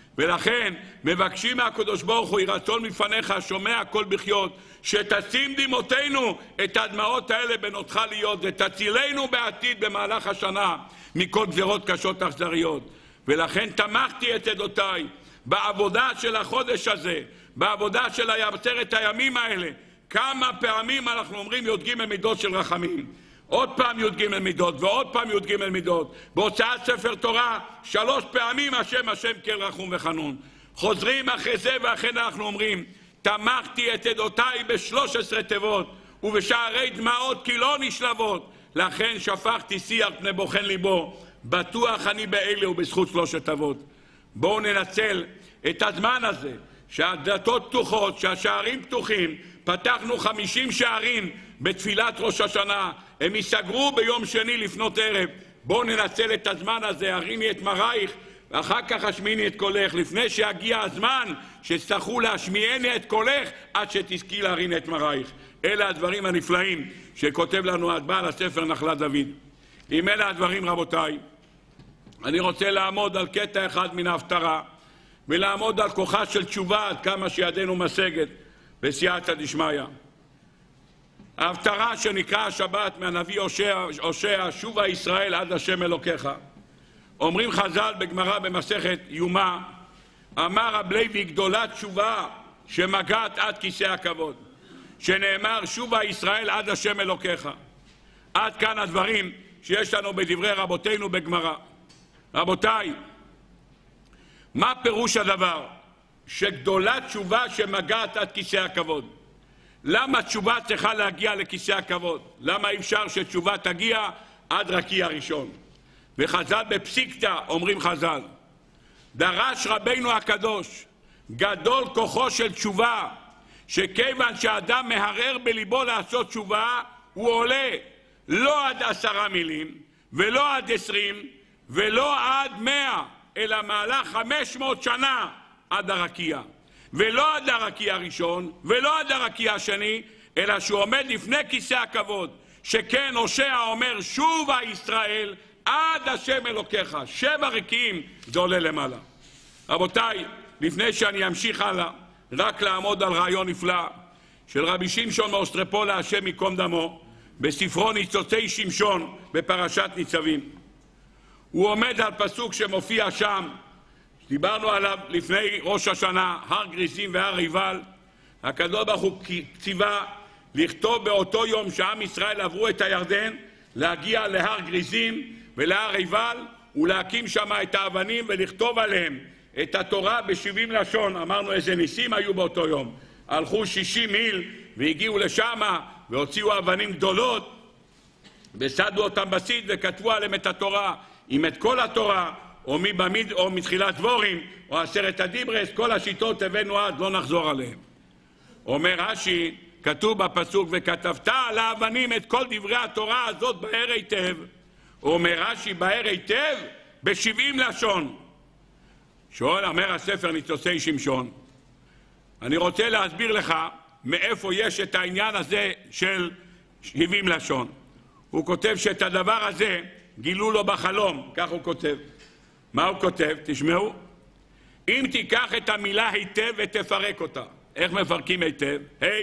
ולכן מבקשים מהקדוש ברוך הוא, יהי רצון מפניך שומע כל בחיות, שתשים דמעותינו את הדמעות האלה בנותך להיות, ותצילנו בעתיד במהלך השנה מכל גזרות קשות אכזריות. ולכן תמכתי את עדותיי בעבודה של החודש הזה, בעבודה של 10 הימים האלה. כמה פעמים אנחנו אומרים י"ג מידות של רחמים, עוד פעם י"ג מידות ועוד פעם י"ג מידות. בהוצאת ספר תורה 3 פעמים השם כן רחום וחנון. חוזרים אחרי זה ואחרי אנחנו אומרים, תמכתי את עדותיי ב13 תיבות ובשערי דמעות כי לא נשלבות, לכן שפכתי שיח פני בוחן ליבו, בטוח אני באלה ובזכות 3 תיבות. בואו ננצל את הזמן הזה, שהדלתות פתוחות, שהשערים פתוחים, פתחנו 50 שערים בתפילת ראש השנה, הם ייסגרו ביום שני לפנות ערב. בואו ננצל את הזמן הזה, הרימי את מרייך, ואחר כך השמיעי את קולך, לפני שיגיע הזמן שצטרכו להשמיעני את קולך, עד שתזכי להרים את מרייך. אלה הדברים הנפלאים שכותב לנו בעל הספר נחלת דוד. עם אלה הדברים, רבותיי, אני רוצה לעמוד על קטע אחד מן ההפטרה, ולעמוד על כוחה של תשובה עד כמה שידנו משגת בסייעתא דשמיא. ההפטרה שנקרא השבת מהנביא הושע, שובה ישראל עד השם אלוקיך. אומרים חז"ל בגמרא במסכת יומא, אמר רב לוי גדולה תשובה שמגעת עד כיסא הכבוד, שנאמר שובה ישראל עד השם אלוקיך. עד כאן הדברים שיש לנו בדברי רבותינו בגמרא. רבותיי, מה פירוש הדבר שגדולה תשובה שמגעת עד כיסא הכבוד? למה תשובה צריכה להגיע לכיסא הכבוד? למה אי אפשר שתשובה תגיע עד רקיע הראשון? וחז"ל בפסיקתא אומרים חז"ל, דרש רבינו הקדוש, גדול כוחו של תשובה, שכיוון שהאדם מהרהר בליבו לעשות תשובה, הוא עולה לא עד 10 מילים, ולא עד 20, ולא עד 100, אלא מעלה 500 שנה עד הרקיע. ולא עד הרקיע הראשון, ולא עד הרקיע השני, אלא שהוא עומד לפני כיסא הכבוד, שכן הושע אומר שובה ישראל עד השם אלוקיך. 7 רקיעים זה עולה למעלה. רבותיי, לפני שאני אמשיך הלאה, רק לעמוד על רעיון נפלא של רבי שמשון מאוסטרופולה, השם ייקום דמו, בספרו ניצוצי שמשון בפרשת ניצבים. הוא עומד על פסוק שמופיע שם, דיברנו עליו לפני ראש השנה, הר גריזים והר עיבל. הקדוש ברוך הוא ציווה לכתוב באותו יום שעם ישראל עברו את הירדן, להגיע להר גריזים ולהר עיבל, ולהקים שם את האבנים ולכתוב עליהם את התורה ב70 לשון. אמרנו איזה ניסים היו באותו יום. הלכו 60 מיל והגיעו לשם והוציאו אבנים גדולות וסדו אותם בסיד וכתבו עליהם את התורה, אם את כל התורה או מתחילת דבורים או 10 הדיברס, כל השיטות הבאנו עד, לא נחזור עליהם. אומר רש"י, כתוב בפסוק וכתבת על האבנים את כל דברי התורה הזאת בהר היטב. אומר רש"י בהר היטב ב70 לשון. שואל, אומר הספר ניצוצי שמשון, אני רוצה להסביר לך מאיפה יש את העניין הזה של 70 לשון. הוא כותב שאת הדבר הזה גילו לו בחלום, כך הוא כותב. מה הוא כותב? תשמעו. אם תיקח את המילה היטב ותפרק אותה. איך מפרקים היטב?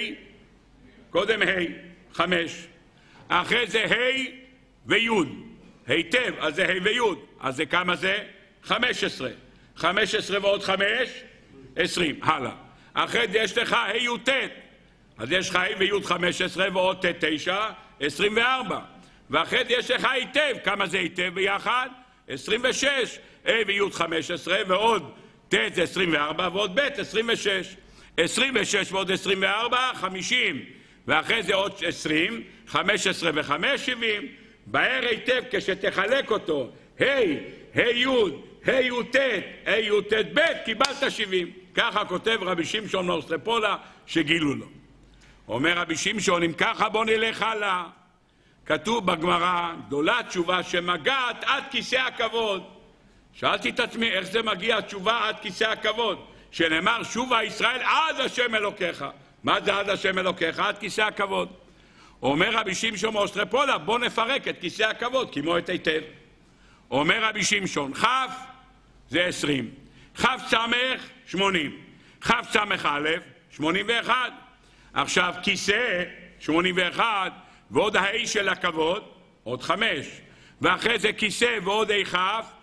קודם 5. אחרי זה וי'. היטב, אז זה וי'. אז זה כמה זה? 15. 15 ועוד 5, 20. הלאה. אחרי זה יש לך י'. אז יש לך וי' 15 ועוד 9, 24. ואחרי זה יש לך היטב. כמה זה היטב ביחד? 26. וי' 15 ועוד ט' זה 24 ועוד ב' 26. 26 ועוד 24, 50. ואחרי זה עוד 20, 15 ו5, 70. בהר היטב כשתחלק אותו, י' י' ט' ב', קיבלת 70. ככה כותב רבי שמשון מאוסטרופולה שגילו לו. אומר רבי שמשון, אם ככה בוא נלך הלאה. כתוב בגמרא, גדולה תשובה שמגעת עד כיסא הכבוד. שאלתי את עצמי, איך זה מגיע תשובה עד כיסא הכבוד? שנאמר, שובה ישראל עד השם אלוקיך. מה זה עד השם אלוקיך? עד כיסא הכבוד. אומר רבי שמשון מאוסטרופולה, בוא נפרק את כיסא הכבוד, כמו את היטב. אומר רבי שמשון, כ' זה 20, כ' סמך 80, כ' סמך א' 81. עכשיו כיסא 81 ועוד הה' של הכבוד עוד 5, ואחרי זה כיסא ועוד כ'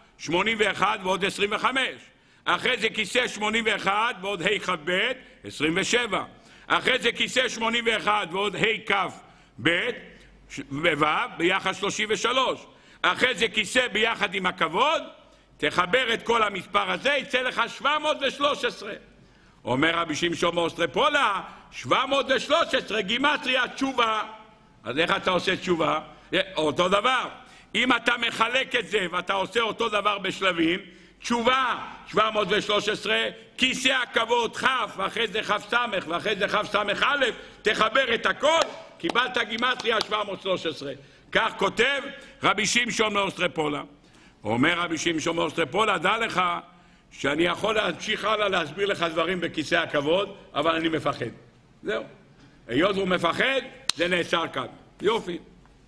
81 ועוד 25. אחרי זה כיסא 81 ועוד כ"ב 27. אחרי זה כיסא 81 ועוד כ"ב וו' ביחד 33. אחרי זה כיסא ביחד עם הכבוד, תחבר את כל המספר הזה, יצא לך 713. אומר רבי שמשון מאוסטרופולה, 713 גימטריה תשובה. אז איך אתה עושה תשובה? אותו דבר. אם אתה מחלק את זה ואתה עושה אותו דבר בשלבים, תשובה 713, כיסא הכבוד כ' ואחרי זה כ' ס' ואחרי זה כ' ס' א', תחבר את הכל, קיבלת גימטריה 713. כך כותב רבי שמשון מאוסטרופולה. אומר רבי שמשון מאוסטרופולה, דע לך שאני יכול להמשיך הלאה להסביר לך דברים בכיסא הכבוד, אבל אני מפחד. זהו. היות הוא מפחד, זה נעצר כאן. יופי.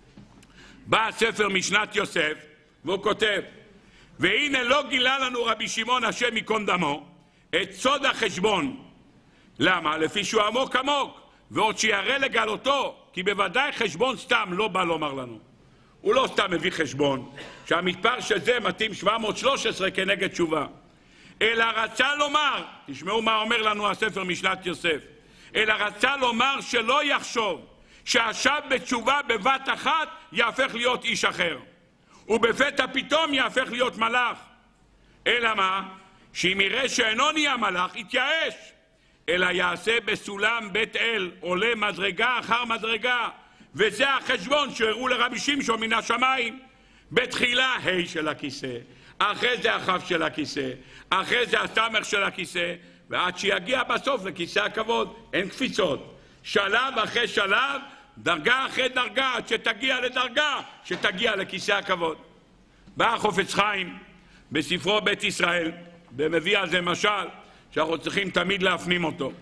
בא הספר משנת יוסף, והוא כותב, והנה לא גילה לנו רבי שמעון השם ייקום דמו את סוד החשבון. למה? לפי שהוא עמוק עמוק, ועוד שיראה לגלותו, כי בוודאי חשבון סתם לא בא לומר לנו. הוא לא סתם מביא חשבון, שהמספר שזה מתאים 713 כנגד תשובה. אלא רצה לומר, תשמעו מה אומר לנו הספר משנת יוסף, אלא רצה לומר שלא יחשוב שהשב בתשובה בבת אחת יהפך להיות איש אחר, ובפתע פתאום יהפך להיות מלאך. אלא מה? שאם יראה שאינו נהיה מלאך, יתייאש, אלא יעשה בסולם בית אל, עולה מדרגה אחר מדרגה, וזה החשבון שהראו לרבי שמשון מן השמיים. בתחילה ה' של הכיסא, אחרי זה הכ' של הכיסא, אחרי זה הסמך של הכיסא, ועד שיגיע בסוף לכיסא הכבוד. אין קפיצות, שלב אחרי שלב, דרגה אחרי דרגה, עד שתגיע לדרגה, שתגיע לכיסא הכבוד. בא החפץ חיים בספרו בית ישראל, ומביא על זה משל שאנחנו צריכים תמיד להפנים אותו.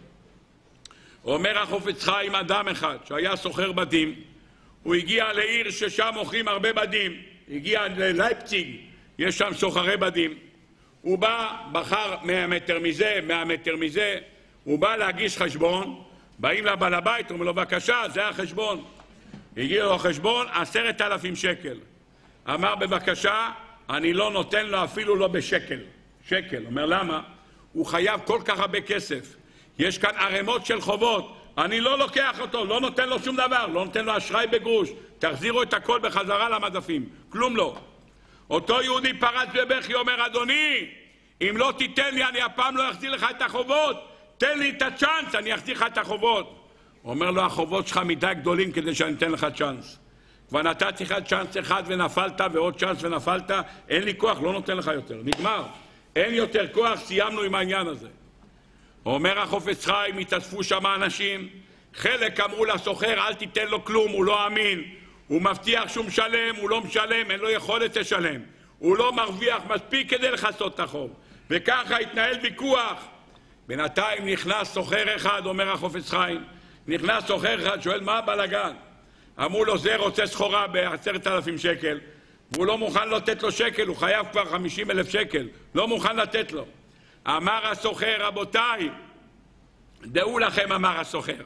אומר החפץ חיים, אדם אחד שהיה סוחר בדים, הוא הגיע לעיר ששם מוכרים הרבה בדים, הגיע ללייפציג, יש שם סוחרי בדים. הוא בא, בחר 100 מטר מזה, 100 מטר מזה, הוא בא להגיש חשבון, באים לבעל הבית, אומר לו, בבקשה, זה החשבון. הגיע לו החשבון, 10,000 שקל. אמר, בבקשה, אני לא נותן לו אפילו לא בשקל. שקל. אומר, למה? הוא חייב כל כך הרבה כסף. יש כאן ערימות של חובות. אני לא לוקח אותו, לא נותן לו שום דבר, לא נותן לו אשראי בגרוש. תחזירו את הכל בחזרה למדפים. כלום לא. אותו יהודי פרץ בבכי, אומר, אדוני, אם לא תיתן לי, אני הפעם לא אחזיר לך את החובות. תן לי את הצ'אנס, אני אחזיר לך את החובות. אומר לו, החובות שלך מדי גדולים כדי שאני אתן לך צ'אנס. כבר נתתי לך צ'אנס אחד ונפלת, ועוד צ'אנס ונפלת, אין לי כוח, לא נותן לך יותר. נגמר. אין יותר כוח, סיימנו עם העניין הזה. אומר החפץ חיים, התאספו שם אנשים, חלק אמרו לסוחר, אל תיתן לו כלום, הוא לא אמין. הוא מבטיח שהוא משלם, הוא לא משלם, אין לו יכולת לשלם. הוא לא מרוויח מספיק כדי לחסות את החוב. וככה התנהל ויכוח. בינתיים נכנס סוחר אחד, אומר החפץ חיים, נכנס סוחר אחד, שואל מה הבלגן? אמרו לו, זה רוצה סחורה ב10,000 שקל, והוא לא מוכן לתת לו שקל, הוא חייב כבר 50,000 שקל, לא מוכן לתת לו. אמר הסוחר, רבותיי, דעו לכם, אמר הסוחר,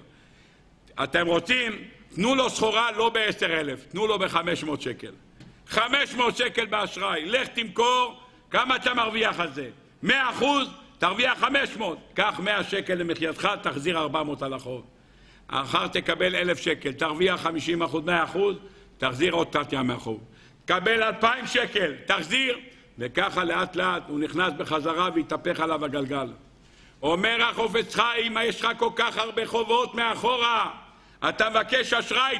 אתם רוצים, תנו לו סחורה לא ב10,000, תנו לו ב500 שקל. 500 שקל באשראי, לך תמכור, כמה אתה מרוויח על זה? 100%, תרוויח 500, קח 100 שקל למחייתך, תחזיר 400 על החוב. אחר תקבל 1,000 שקל, תרוויח 50%, 100%, תחזיר עוד תתיה מהחוב. קבל 2,000 שקל, תחזיר, וככה לאט לאט הוא נכנס בחזרה והתהפך עליו הגלגל. אומר החפץ חיים, יש לך כל כך הרבה חובות מאחורה, אתה מבקש אשראי,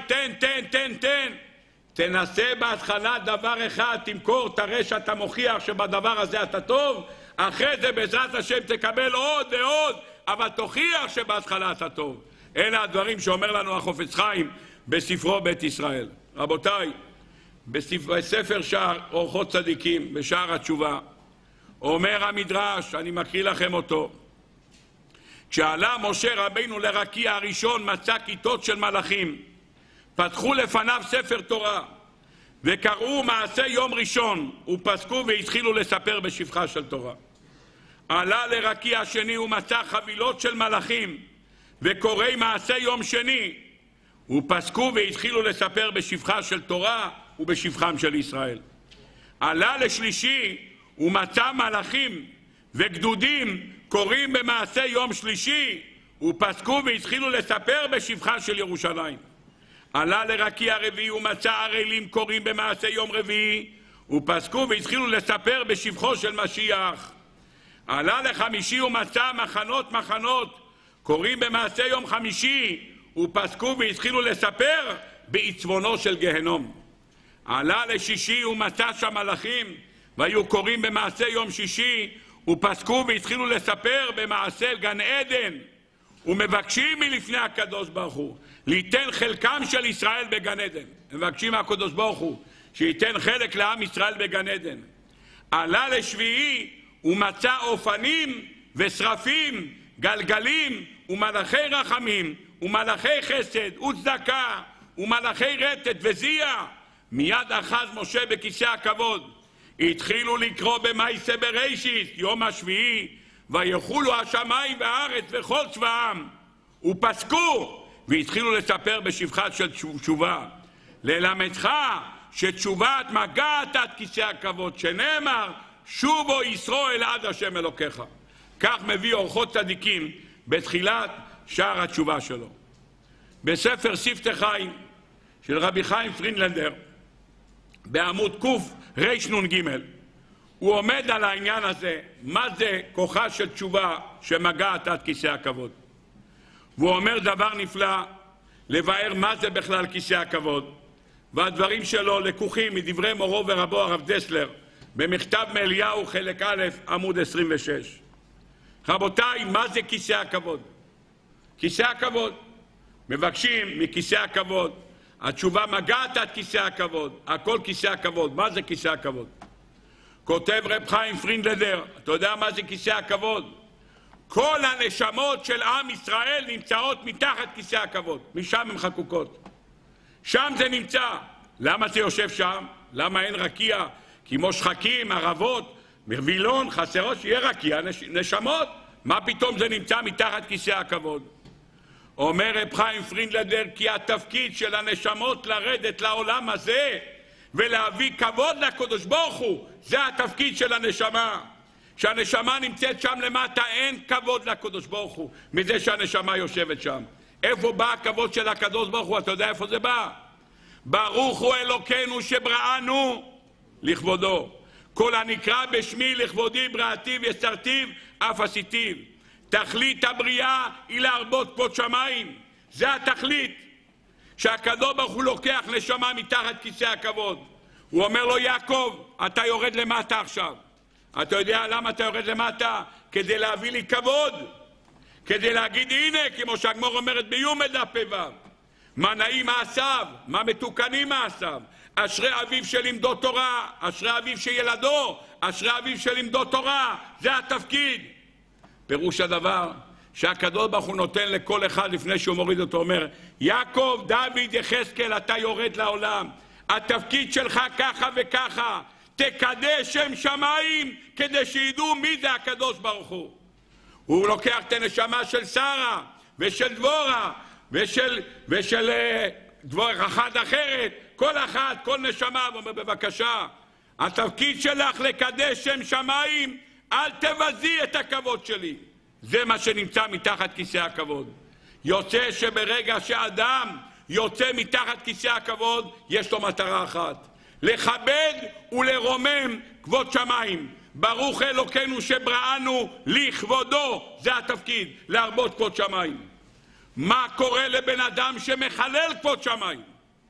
תן. תנסה בהתחלה דבר אחד, תמכור, תראה שאתה מוכיח שבדבר הזה אתה טוב, אחרי זה בעזרת השם תקבל עוד ועוד, אבל תוכיח שבהתחלה אתה טוב. אלה הדברים שאומר לנו החפץ חיים בספרו בית ישראל. רבותיי, בספר שער אורחות צדיקים, בשער התשובה, אומר המדרש, אני מקריא לכם אותו, כשעלה משה רבינו לרקיע הראשון מצא כיתות של מלאכים, פתחו לפניו ספר תורה וקראו מעשה יום ראשון ופסקו והתחילו לספר בשפחה של תורה. עלה לרקיע השני ומצא חבילות של מלאכים וקוראי מעשה יום שני ופסקו והתחילו לספר בשפחה של תורה ובשפחם של ישראל. עלה לשלישי ומצא מלאכים וגדודים קוראים במעשה יום שלישי ופסקו והתחילו לספר בשפחה של ירושלים. עלה לרקיע רביעי ומצא ערלים קוראים במעשה יום רביעי ופסקו והתחילו לספר בשפחו של משיח. עלה לחמישי ומצא מחנות קוראים במעשה יום חמישי ופסקו והתחילו לספר בעצבונו של גהנום. עלה לשישי ומצא שם מלאכים והיו קוראים במעשה יום שישי ופסקו והתחילו לספר במעשה גן עדן, ומבקשים מלפני הקדוש ברוך הוא ליתן חלקם של ישראל בגן עדן. מבקשים מהקדוש ברוך הוא שייתן חלק לעם ישראל בגן עדן. עלה לשביעי ומצא אופנים ושרפים, גלגלים ומלאכי רחמים ומלאכי חסד וצדקה ומלאכי רטט וזיע. מיד אחז משה בכיסא הכבוד. התחילו לקרוא במעשה בראשית יום השביעי, ויחולו השמיים והארץ וכל צבאם, ופסקו והתחילו לספר בשבחה של תשובה, ללמדך שתשובת מגעת עד כיסא הכבוד, שנאמר שובו ישראל עד השם אלוקיך. כך מביא אורחות צדיקים בתחילת שער התשובה שלו. בספר שפתי חיים של רבי חיים פרינלנדר בעמוד קרנ"ג הוא עומד על העניין הזה, מה זה כוחה של תשובה שמגעת עד כיסא הכבוד. והוא אומר דבר נפלא לבאר מה זה בכלל כיסא הכבוד, והדברים שלו לקוחים מדברי מורו ורבו הרב דסלר במכתב מאליהו חלק א' עמוד 26. רבותיי, מה זה כיסא הכבוד? כיסא הכבוד, מבקשים מכיסא הכבוד, התשובה מגעת עד כיסא הכבוד, הכל כיסא הכבוד. מה זה כיסא הכבוד? כותב רב חיים פרינלנדר, אתה יודע מה זה כיסא הכבוד? כל הנשמות של עם ישראל נמצאות מתחת כיסא הכבוד, משם הן חקוקות, שם זה נמצא. למה זה יושב שם? למה אין רקיע כמו שחקים, ערבות, וילון, חסרות שיהיה רקיע, נשמות? מה פתאום זה נמצא מתחת כיסא הכבוד? אומר רב חיים פרינלנדר, כי התפקיד של הנשמות לרדת לעולם הזה ולהביא כבוד לקדוש ברוך הוא, זה התפקיד של הנשמה. שהנשמה נמצאת שם למטה, אין כבוד לקדוש ברוך הוא מזה שהנשמה יושבת שם. איפה בא הכבוד של הקדוש ברוך הוא? אתה יודע איפה זה בא? ברוך הוא אלוקינו שבראנו לכבודו. כל הנקרא בשמי לכבודי בראתיו יסרתיו אף עשיתיו. תכלית הבריאה היא להרבות כבוד שמיים. זה התכלית. שהקדוש ברוך הוא לוקח נשמה מתחת כיסא הכבוד. הוא אומר לו, יעקב, אתה יורד למטה עכשיו. אתה יודע למה אתה יורד למטה? כדי להביא לי כבוד. כדי להגיד, הנה, כמו שהגמור אומרת ביום דף פ"ו, מה נעים מעשיו, מה מתוקנים מעשיו. אשרי אביו שלימדו תורה, אשרי אביו שילדו, אשרי אביו שלימדו תורה. זה התפקיד. פירוש הדבר שהקדוש ברוך הוא נותן לכל אחד לפני שהוא מוריד אותו, אומר, יעקב, דוד, יחזקאל, אתה יורד לעולם, התפקיד שלך ככה וככה, תקדש שם שמיים כדי שידעו מי זה הקדוש ברוך הוא. הוא לוקח את הנשמה של שרה ושל דבורה ושל דבורה אחת אחרת, כל אחת, כל נשמה, ואומר, בבקשה, התפקיד שלך לקדש שם שמיים, אל תבזי את הכבוד שלי. זה מה שנמצא מתחת כיסא הכבוד. יוצא שברגע שאדם יוצא מתחת כיסא הכבוד, יש לו מטרה אחת, לכבד ולרומם כבוד שמיים. ברוך אלוקינו שבראנו לכבודו, זה התפקיד, להרבות כבוד שמיים. מה קורה לבן אדם שמחלל כבוד שמיים?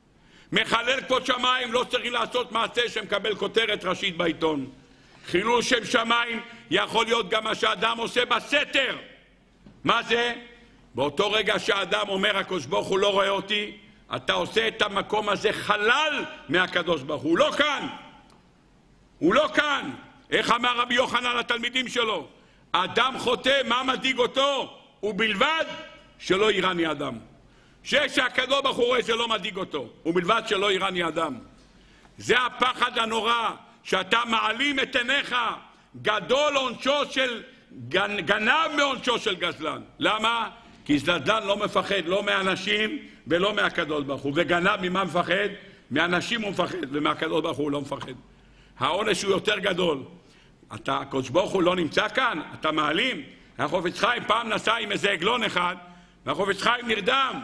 מחלל כבוד שמיים לא צריך לעשות מעשה שמקבל כותרת ראשית בעיתון. חילול שם שמיים יכול להיות גם מה שאדם עושה בסתר. מה זה? באותו רגע שאדם אומר, הקדוש ברוך הוא לא רואה אותי, אתה עושה את המקום הזה חלל מהקדוש ברוך הוא. הוא לא כאן. הוא לא כאן. איך אמר רבי יוחנן לתלמידים שלו? אדם חוטא, מה מדאיג אותו? ובלבד שלא יראני אדם. שהקדוש ברוך הוא רואה, זה לא מדאיג אותו, ובלבד שלא יראני אדם. זה הפחד הנורא, שאתה מעלים את עיניך. גדול עונשו של גנב מעונשו של גזלן. למה? כי גזלן לא מפחד לא מאנשים ולא מהקדוש ברוך הוא. וגנב ממה מפחד? מאנשים הוא מפחד, ומהקדוש ברוך הוא לא מפחד. העונש הוא יותר גדול. הקדוש ברוך הוא לא נמצא כאן, אתה מעלים. החפץ חיים פעם נסע עם איזה עגלון אחד, והחפץ חיים נרדם.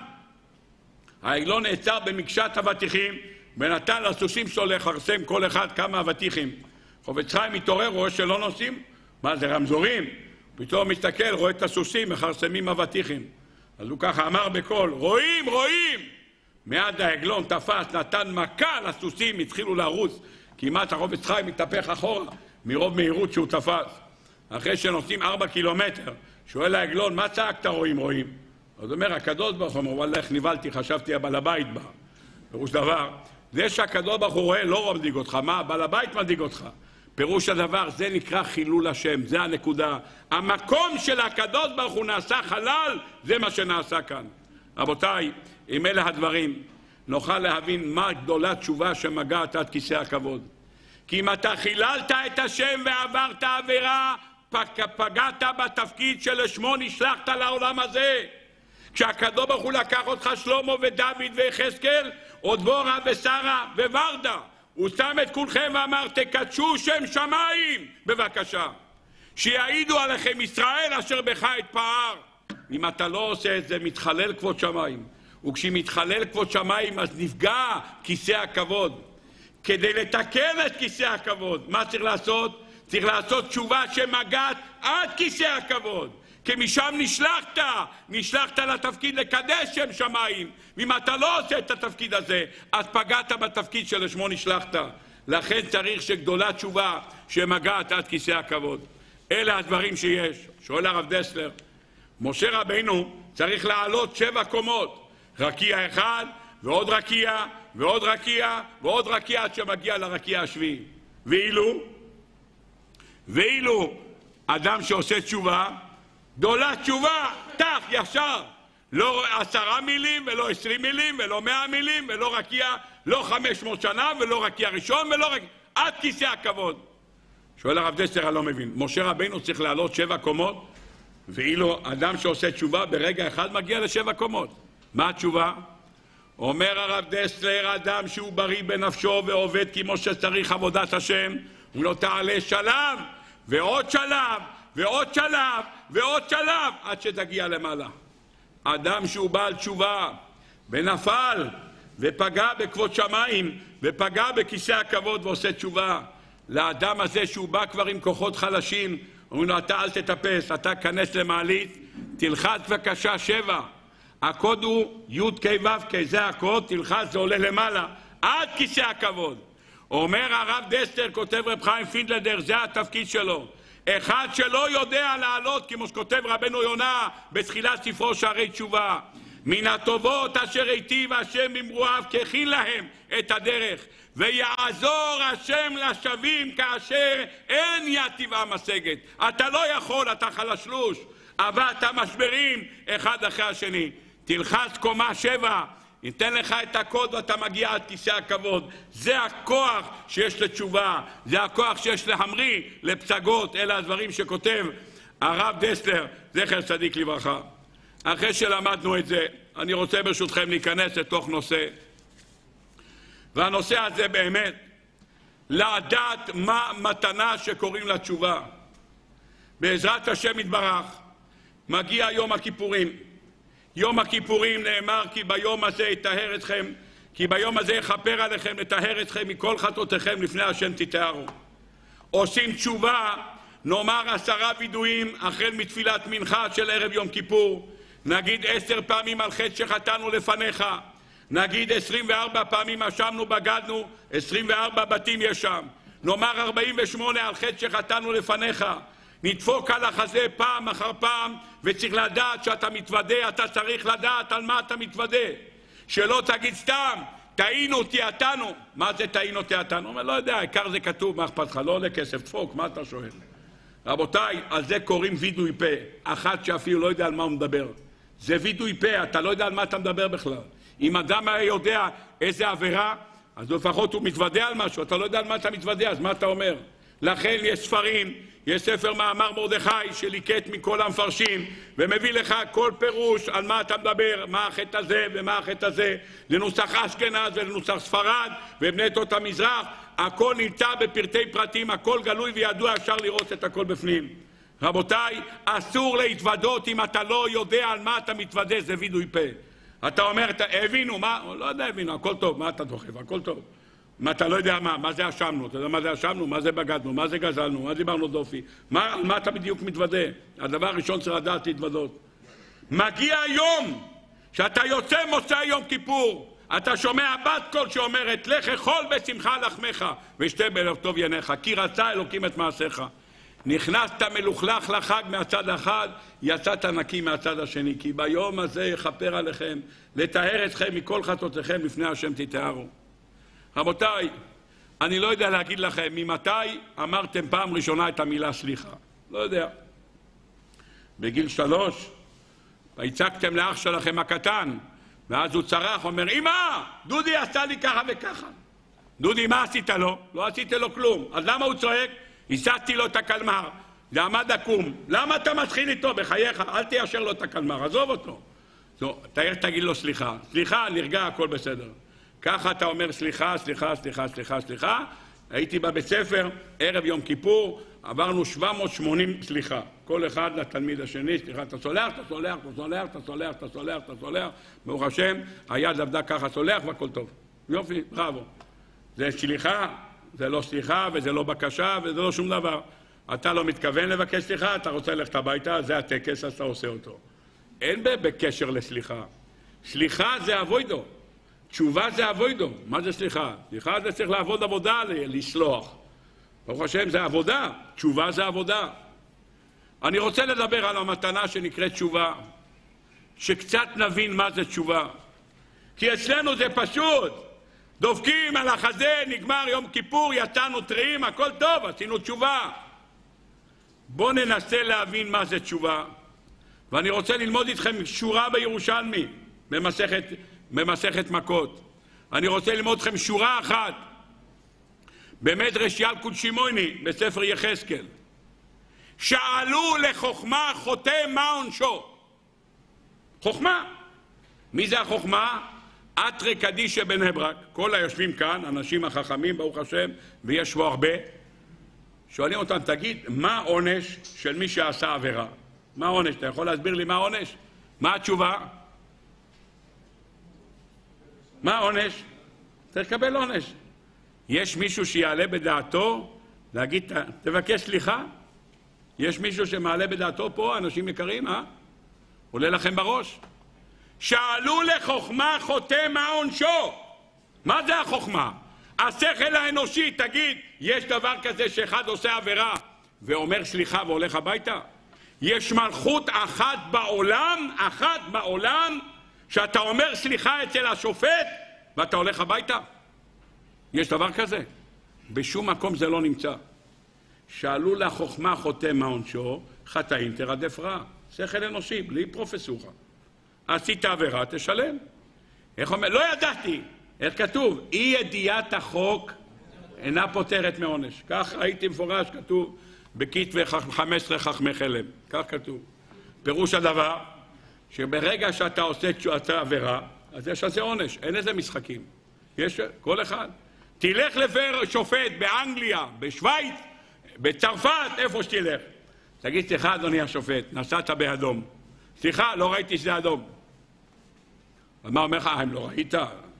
העגלון נעצר במקשת אבטיחים ונתן לסוסים שלו לחרסם כל אחד כמה אבטיחים. חפץ חיים מתעורר, רואה שלא נוסעים. מה זה, רמזורים? פתאום מסתכל, רואה את הסוסים מחרסמים אבטיחים. אז הוא ככה אמר בקול, רואים, רואים. מיד העגלון תפס, נתן מכה לסוסים, התחילו לרוץ. כמעט החפץ חיים מתהפך אחורה מרוב מהירות שהוא תפס. אחרי שנוסעים 4 קילומטר, שואל העגלון, מה צעקת רואים? אז אומר, הקדוש ברוך הוא, וואלה, איך נבלתי, חשבתי הבעל הבית בא. פירוש דבר, זה שהקדוש ברוך הוא רואה לא מדאיג אותך, מה? הבעל הבית מדאיג אותך. פירוש הדבר, זה נקרא חילול השם, זה הנקודה. המקום של הקדוש ברוך הוא נעשה חלל, זה מה שנעשה כאן. רבותיי, עם אלה הדברים, נוכל להבין מה גדולה תשובה שמגעת עד כיסא הכבוד. כי אם אתה חיללת את השם ועברת עבירה, פגעת בתפקיד שלשמו נשלחת לעולם הזה. כשהקדוש ברוך הוא לקח אותך שלמה ודוד ויחזקאל, עוד דבורה ושרה וורדה, הוא שם את כולכם ואמר, תקדשו שם שמיים, בבקשה. שיעידו עליכם ישראל אשר בך אתפאר. אם אתה לא עושה את זה, מתחלל כבוד שמיים. וכשמתחלל כבוד שמיים, אז נפגע כיסא הכבוד. כדי לתקן את כיסא הכבוד, מה צריך לעשות? צריך לעשות תשובה שמגעת עד כיסא הכבוד. כי משם נשלחת לתפקיד לקדש שם שמיים. ואם אתה לא עושה את התפקיד הזה, אז פגעת בתפקיד שלשמו נשלחת. לכן צריך שגדולה תשובה שמגעת עד כיסא הכבוד. אלה הדברים שיש. שואל הרב דסלר, משה רבינו צריך לעלות 7 קומות. רקיע אחד ועוד רקיע ועוד רקיע ועוד רקיע עד שמגיע לרקיע השביעי. ואילו אדם שעושה תשובה, גדולה תשובה, תח, ישר. לא 10 מילים ולא 20 מילים ולא 100 מילים ולא רקיע, לא 500 שנה ולא רקיע ראשון ולא רקיע, עד כיסא הכבוד. שואל הרב דסלר, אני לא מבין. משה רבינו צריך לעלות 7 קומות, ואילו אדם שעושה תשובה ברגע אחד מגיע ל7 קומות. מה התשובה? אומר הרב דסלר, אדם שהוא בריא בנפשו ועובד כמו שצריך עבודת השם, הוא לא תעלה שלב ועוד שלב ועוד שלב ועוד שלב עד שתגיע למעלה. אדם שהוא בעל תשובה ונפל ופגע בכבוד שמיים ופגע בכיסא הכבוד ועושה תשובה, לאדם הזה שהוא בא כבר עם כוחות חלשים, אומרים לו, אתה אל תטפס, אתה כנס למעלית, תלחץ בבקשה 7. הקוד הוא י' כ' זה הקוד, תלחץ, זה עולה למעלה, עד כיסא הכבוד. אומר הרב דסלר, כותב רב חיים פינדלדר, זה התפקיד שלו. אחד שלא יודע לעלות, כמו שכותב רבנו יונה בתחילת ספרו שערי תשובה, מן הטובות אשר היטיב השם במרואיו ככין להם את הדרך, ויעזור השם לשבים כאשר אין יד טבעה משגת. אתה לא יכול, אתה חלשלוש, עברת משברים אחד אחרי השני. תלחץ קומה 7, ניתן לך את הקוד ואתה מגיע עד כיסא הכבוד. זה הכוח שיש לתשובה, זה הכוח שיש להמריא לפסגות. אלה הדברים שכותב הרב דסלר, זכר צדיק לברכה. אחרי שלמדנו את זה, אני רוצה ברשותכם להיכנס לתוך נושא, והנושא הזה באמת לדעת מה מתנה שקוראים לה תשובה. בעזרת השם יתברך מגיע יום הכיפורים. יום הכיפורים נאמר כי ביום הזה יטהר אתכם, כי ביום הזה יכפר עליכם, לטהר אתכם מכל חטאותיכם לפני השם תטהרו. עושים תשובה, נאמר 10 וידויים החל מתפילת מנחה של ערב יום כיפור, נגיד 10 פעמים על חטא שחטאנו לפניך, נגיד 24 פעמים אשמנו בגדנו, 24 בתים יש שם, נאמר 48 על חטא שחטאנו לפניך, נדפוק על החזה פעם אחר פעם, וצריך לדעת שאתה מתוודה, אתה צריך לדעת על מה אתה מתוודה. שלא תגיד סתם, טעינו, תיעתנו. מה זה טעינו, תיעתנו? אומר, לא יודע, העיקר זה כתוב, מה אכפת לך? לא עולה כסף, דפוק, מה אתה שואל? רבותיי, על זה קוראים וידוי פה. אחד שאפילו לא יודע על מה הוא מדבר. זה וידוי פה, אתה לא יודע על מה אתה מדבר בכלל. אם אדם היה יודע איזה עבירה, אז לפחות הוא מתוודה על משהו, אתה לא יודע על מה אתה מתוודה, אז מה אתה אומר? לכן יש ספרים, יש ספר מאמר מרדכי שליקט מכל המפרשים ומביא לך כל פירוש על מה אתה מדבר, מה החטא הזה ומה החטא הזה, לנוסח אשכנז ולנוסח ספרד ובני תות המזרח, הכל נמצא בפרטי פרטים, הכל גלוי וידוע, אפשר לראות את הכל בפנים. רבותיי, אסור להתוודות אם אתה לא יודע על מה אתה מתוודה, זה וידוי פה. אתה אומר, הבינו, מה? לא יודע, הבינו, הכל טוב, מה אתה דוחף, הכל טוב. מה אתה לא יודע מה זה אשמנו, אתה יודע מה זה אשמנו, מה זה בגדנו, מה זה גזלנו, מה דיברנו דופי, על מה אתה בדיוק מתוודה? הדבר הראשון צריך לדעת להתוודות. מגיע היום שאתה יוצא מוצא יום כיפור, אתה שומע בת קול שאומרת לך אכול בשמחה לחמך ושתה בלב טוב יניך, כי רצה אלוקים את מעשיך. נכנסת מלוכלך לחג מהצד אחד, יצאת נקי מהצד השני, כי ביום הזה יכפר עליכם, לטהר אתכם מכל חטאותיכם לפני השם תטהרו. רבותיי, אני לא יודע להגיד לכם ממתי אמרתם פעם ראשונה את המילה סליחה. לא יודע. בגיל 3, הצגתם לאח שלכם הקטן, ואז הוא צרח, אומר, אמא, דודי עשה לי ככה וככה. דודי, מה עשית לו? לא עשיתי לו כלום. אז למה הוא צועק? הסעתי לו את הקלמר, זה עמד עקום. למה אתה מתחיל איתו? בחייך, אל תיישר לו את הקלמר, עזוב אותו. תגיד לו סליחה. סליחה, נרגע, הכל בסדר. ככה אתה אומר סליחה, סליחה, סליחה, סליחה, סליחה. הייתי בבית ספר, ערב יום כיפור, עברנו 780 סליחה. כל אחד לתלמיד השני, סליחה, אתה סולח, אתה סולח, אתה סולח, אתה סולח, אתה סולח, אתה סולח. ברוך השם, היד עבדה ככה סולח והכל טוב. יופי, בראבו. זה סליחה, זה לא סליחה וזה לא בקשה וזה לא שום דבר. אתה לא מתכוון לבקש סליחה, אתה רוצה ללכת הביתה, זה הטקס, אז אתה עושה אותו. אין בקשר לסליחה. סליחה זה אבוידו. תשובה זה אבוידו. מה זה סליחה? סליחה זה צריך לעבוד עבודה, לסלוח. ברוך השם זה עבודה, תשובה זה עבודה. אני רוצה לדבר על המתנה שנקראת תשובה, שקצת נבין מה זה תשובה. כי אצלנו זה פשוט. דופקים על החזה, נגמר יום כיפור, יצאנו טריים, הכל טוב, עשינו תשובה. בואו ננסה להבין מה זה תשובה. ואני רוצה ללמוד איתכם שורה בירושלמי, במסכת מכות. אני רוצה ללמוד איתכם שורה אחת, במדרש ילקוט שמעוני, בספר יחזקאל. שאלו לחוכמה חוטא מה עונשו. חוכמה. מי זה החוכמה? אתרי קדישא בני ברק. כל היושבים כאן, אנשים החכמים, ברוך השם, ויש בו הרבה, שואלים אותם, תגיד, מה העונש של מי שעשה עבירה? מה העונש? אתה יכול להסביר לי מה העונש? מה התשובה? מה העונש? צריך לקבל עונש. יש מישהו שיעלה בדעתו להגיד, תבקש סליחה? יש מישהו שמעלה בדעתו פה, אנשים יקרים, עולה לכם בראש? שאלו לחוכמה חוטא מה עונשו. מה זה החוכמה? השכל האנושי, תגיד, יש דבר כזה שאחד עושה עבירה ואומר סליחה והולך הביתה? יש מלכות אחת בעולם, שאתה אומר סליחה אצל השופט ואתה הולך הביתה? יש דבר כזה? בשום מקום זה לא נמצא. שאלו לחוכמה חוטא מה עונשו, חטאים תרדף רע. שכל אנושי, בלי פרופסורה. עשית עבירה, תשלם. איך אומר? לא ידעתי. איך כתוב? אי ידיעת החוק אינה פותרת מעונש. כך ראיתי מפורש, כתוב בכתבי 15 חכמי חלם. כך כתוב. פירוש הדבר, שברגע שאתה עושה עבירה, אז יש לזה עונש. אין איזה משחקים. יש כל אחד. תלך לפר שופט באנגליה, בשוויץ, בצרפת, איפה שתלך. תגיד, סליחה אדוני השופט, נסעת באדום. סליחה, לא ראיתי שזה אדום. אז מה אומר לך? אם לא ראית?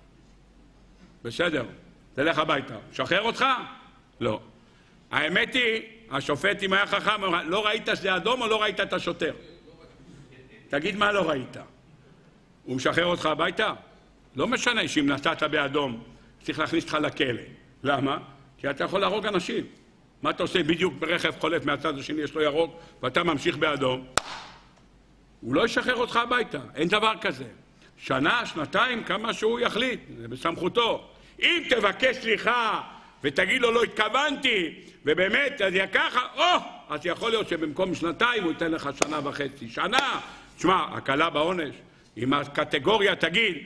בסדר, תלך הביתה. שחרר אותך? לא. האמת היא, השופט אם היה חכם, לא ראית שזה אדום או לא ראית את השוטר? תגיד מה לא ראית. הוא משחרר אותך הביתה? לא משנה שאם נסעת באדום, צריך להכניס אותך לכלא. למה? כי אתה יכול להרוג אנשים. מה אתה עושה בדיוק ברכב חולף מהצד השני, יש לו ירוק, ואתה ממשיך באדום? הוא לא ישחרר אותך הביתה, אין דבר כזה. שנה, שנתיים, כמה שהוא יחליט, זה בסמכותו. אם תבקש סליחה ותגיד לו לא התכוונתי, ובאמת, אז ככה, אז יכול להיות שבמקום שנתיים הוא ייתן לך שנה וחצי. שנה, תשמע, הקלה בעונש, אם הקטגוריה תגיד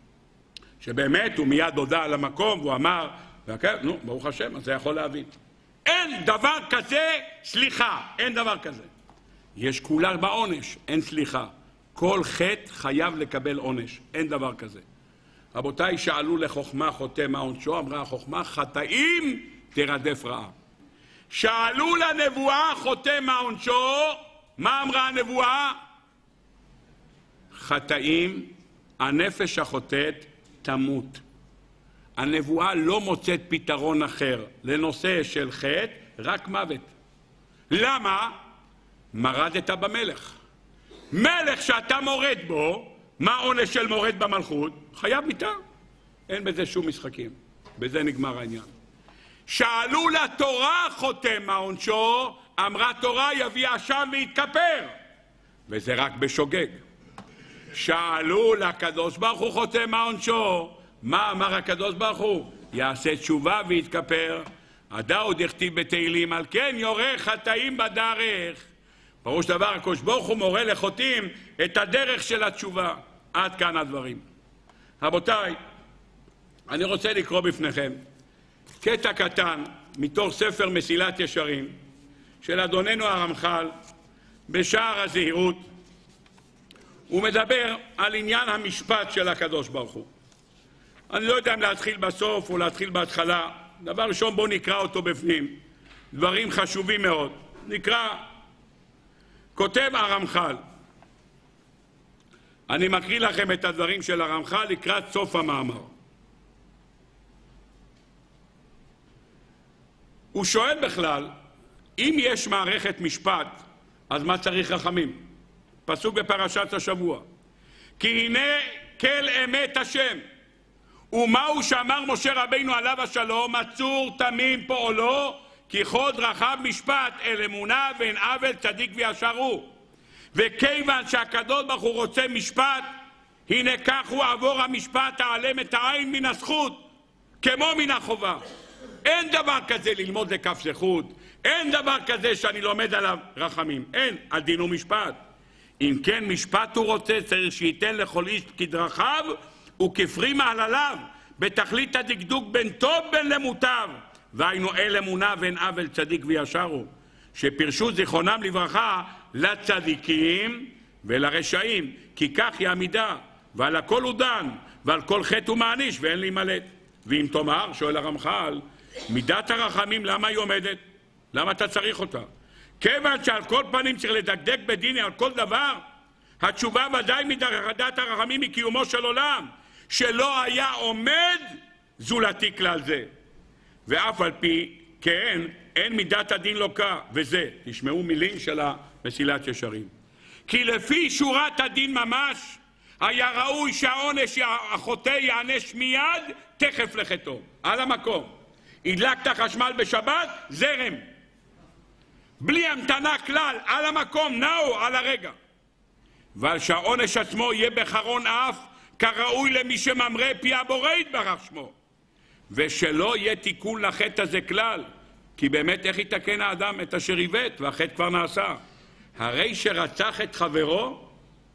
שבאמת הוא מיד הודע על המקום והוא אמר, נו, ברוך השם, אז זה יכול להבין. אין דבר כזה סליחה, אין דבר כזה. יש כולה בעונש, אין סליחה. כל חטא חייב לקבל עונש, אין דבר כזה. רבותיי, שאלו לחוכמה חוטא מה עונשו, אמרה החוכמה, חטאים תרדף רעה. שאלו לנבואה חוטא מה עונשו, מה אמרה הנבואה? חטאים, הנפש החוטאת תמות. הנבואה לא מוצאת פתרון אחר לנושא של חטא, רק מוות. למה? מרדת במלך. מלך שאתה מורד בו, מה עונש של מורד במלכות? חייב מיתה. אין בזה שום משחקים. בזה נגמר העניין. שאלו לתורה חוטא מה עונשו, אמרה תורה יביא אשם ויתכפר, וזה רק בשוגג. שאלו לקדוש ברוך הוא חוטא מה עונשו? מה אמר הקדוש ברוך הוא? יעשה תשובה ויתכפר. הדאוד הכתיב בתהילים, על כן יורה חטאים בדרך. פירוש דבר, הקדוש ברוך הוא מורה לחוטאים את הדרך של התשובה. עד כאן הדברים. רבותיי, אני רוצה לקרוא בפניכם קטע קטן מתוך ספר מסילת ישרים של אדוננו הרמח"ל בשער הזהירות. הוא מדבר על עניין המשפט של הקדוש ברוך הוא. אני לא יודע אם להתחיל בסוף או להתחיל בהתחלה. דבר ראשון, בואו נקרא אותו בפנים. דברים חשובים מאוד. נקרא, כותב הרמח"ל. אני מקריא לכם את הדברים של הרמח"ל לקראת סוף המאמר. הוא שואל בכלל, אם יש מערכת משפט, אז מה צריך רחמים? פסוק בפרשת השבוע. כי הנה כל אמת השם, ומהו שאמר משה רבינו עליו השלום, מצור תמים פועלו, כי חוד רחב משפט אל אמונה ואין עוול צדיק וישר הוא. וכיוון שהקדוש ברוך הוא רוצה משפט, הנה כך הוא עבור המשפט העלם את העין מן הזכות, כמו מן החובה. אין דבר כזה ללמוד לכף זכות, אין דבר כזה שאני לומד עליו רחמים, אין, הדין הוא משפט. אם כן משפט הוא רוצה, צריך שייתן לכל איש כדרכיו וכפרי מעלליו, בתכלית הדקדוק בין טוב בין למוטב. והיינו אל אמונה ואין עוול צדיק וישר הוא, שפרשו זיכרונם לברכה לצדיקים ולרשעים, כי כך היא המידה, ועל הכל הוא דן, ועל כל חטא הוא מעניש, ואין להימלט. ואם תאמר, שואל הרמח"ל, מידת הרחמים למה היא עומדת? למה אתה צריך אותה? כיוון שעל כל פנים צריך לדקדק בדין על כל דבר, התשובה ודאי מידת הרחמים מקיומו של עולם, שלא היה עומד זולתי כלל זה. ואף על פי כן אין מידת הדין לוקה, וזה, תשמעו מילים של המסילת ישרים. כי לפי שורת הדין ממש, היה ראוי שהעונש החוטא יענש מיד תכף לחטאו, על המקום. הדלקת חשמל בשבת, זרם. בלי המתנה כלל, על המקום, נאו, על הרגע. ועל שהעונש עצמו יהיה בחרון אף, כראוי למי שממרה פי הבורא יתברך שמו. ושלא יהיה תיקון לחטא הזה כלל, כי באמת איך יתקן האדם את אשר עיוות, והחטא כבר נעשה. הרי שרצח את חברו,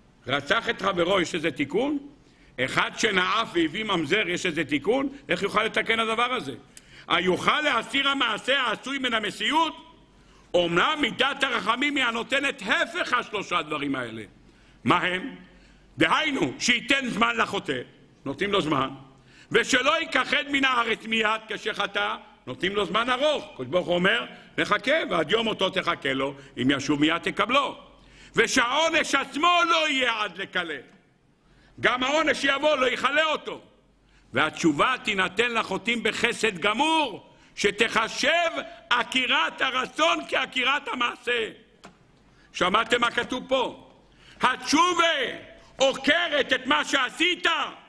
יש איזה תיקון? אחד שנעף והביא ממזר, יש איזה תיקון? איך יוכל לתקן הדבר הזה? היוכל להסיר המעשה העשוי מן המציאות? אומנם מידת הרחמים היא הנותנת הפך השלושה דברים האלה. מה הם? דהיינו, שייתן זמן לחוטא, נותנים לו זמן, ושלא ייכחד מן הארץ מיד כשחטא, נותנים לו זמן ארוך. הקדוש ברוך הוא אומר, נחכה, ועד יום אותו תחכה לו, אם ישוב מיד תקבלו. ושהעונש עצמו לא יהיה עד לקלה. גם העונש יבוא, לא יכלה אותו. והתשובה תינתן לחוטאים בחסד גמור, שתחשב עקירת הרצון כעקירת המעשה. שמעתם מה כתוב פה? התשובה עוקרת את מה שעשית.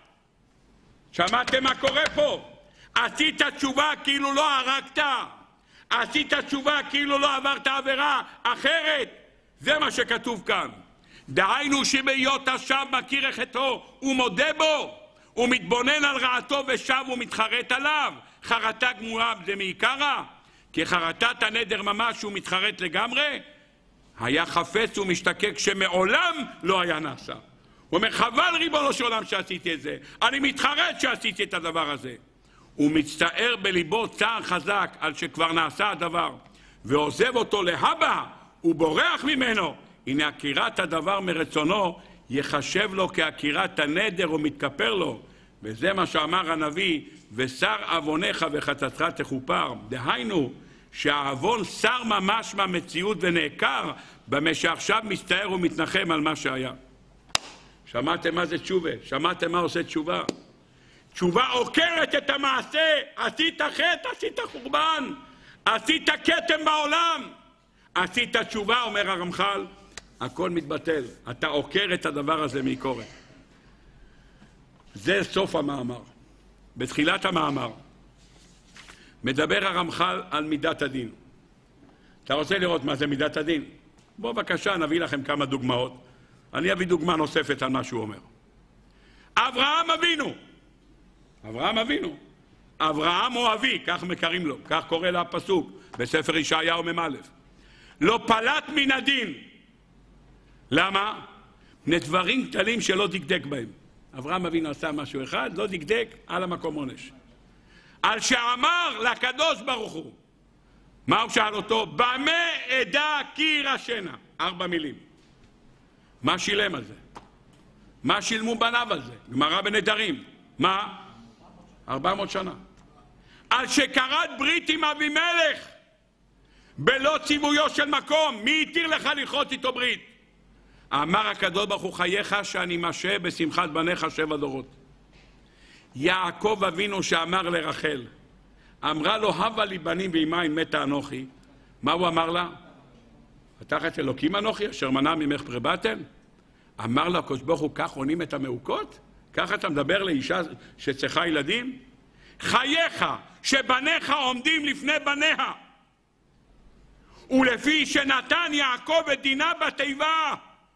שמעתם מה קורה פה? עשית תשובה כאילו לא הרגת, עשית תשובה כאילו לא עברת עבירה אחרת. זה מה שכתוב כאן. דהיינו שבהיות השב מכיר חטאו ומודה בו, הוא מתבונן על רעתו ושב ומתחרט עליו. חרטה גמורה זה מעיקרה, כי חרטת הנדר ממש הוא מתחרט לגמרי. היה חפץ ומשתקק שמעולם לא היה נעשה. הוא אומר, חבל ריבונו של עולם שעשיתי את זה, אני מתחרט שעשיתי את הדבר הזה. הוא מצטער בליבו צער חזק על שכבר נעשה הדבר, ועוזב אותו להבא, הוא בורח ממנו. הנה עקירת הדבר מרצונו יחשב לו כעקירת הנדר ומתכפר לו. וזה מה שאמר הנביא, ושר עוונך וחטאתך תכופר. דהיינו שהעוון שר ממש מהמציאות ונעקר, במה שעכשיו מסתער ומתנחם על מה שהיה. שמעתם מה זה תשובה? שמעתם מה עושה תשובה? תשובה עוקרת את המעשה. עשית חטא, עשית חורבן, עשית כתם בעולם, עשית תשובה, אומר הרמח"ל, הכל מתבטל. אתה עוקר את הדבר הזה מעיקורת. זה סוף המאמר. בתחילת המאמר מדבר הרמח"ל על מידת הדין. אתה רוצה לראות מה זה מידת הדין? בוא בבקשה נביא לכם כמה דוגמאות. אני אביא דוגמה נוספת על מה שהוא אומר. אברהם אבינו, אברהם הוא אבי, כך מקרים לו, כך קורא לה הפסוק בספר ישעיהו מ"א. לא פלט מן הדין. למה? מדברים קטנים שלא דקדק בהם. אברהם אבינו עשה משהו אחד, לא דקדק, על המקום עונש. על שאמר לקדוש ברוך הוא, מה הוא שאל אותו? במה אדע כי רשנה? 4 מילים. מה שילם על זה? מה שילמו בניו על זה? גמרא בנדרים. מה? 400 שנה. על שכרת ברית עם אבימלך בלא ציוויו של מקום. מי התיר לך לכרות איתו ברית? אמר הקדוש ברוך הוא, חייך שאני משה בשמחת בניך 7 דורות. יעקב אבינו שאמר לרחל, אמרה לו, הבה לי בנים ואימיים מתה אנוכי. מה הוא אמר לה? תחת אלוקים אנוכי אשר מנע ממך פרי בטן? אמר לה הקדוש ברוך הוא, כך עונים את המעוקות? ככה אתה מדבר לאישה שצריכה ילדים? חייך שבניך עומדים לפני בניה, ולפי שנתן יעקב את דינה בתיבה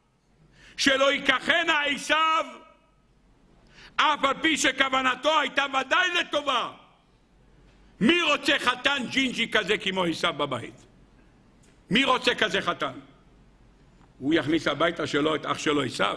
שלא ייקחנה עשיו, אף על פי שכוונתו הייתה ודאי לטובה. מי רוצה חתן ג'ינג'י כזה כמו עשיו בבית? מי רוצה כזה חתן? הוא יכניס הביתה שלו את אח שלו עשיו?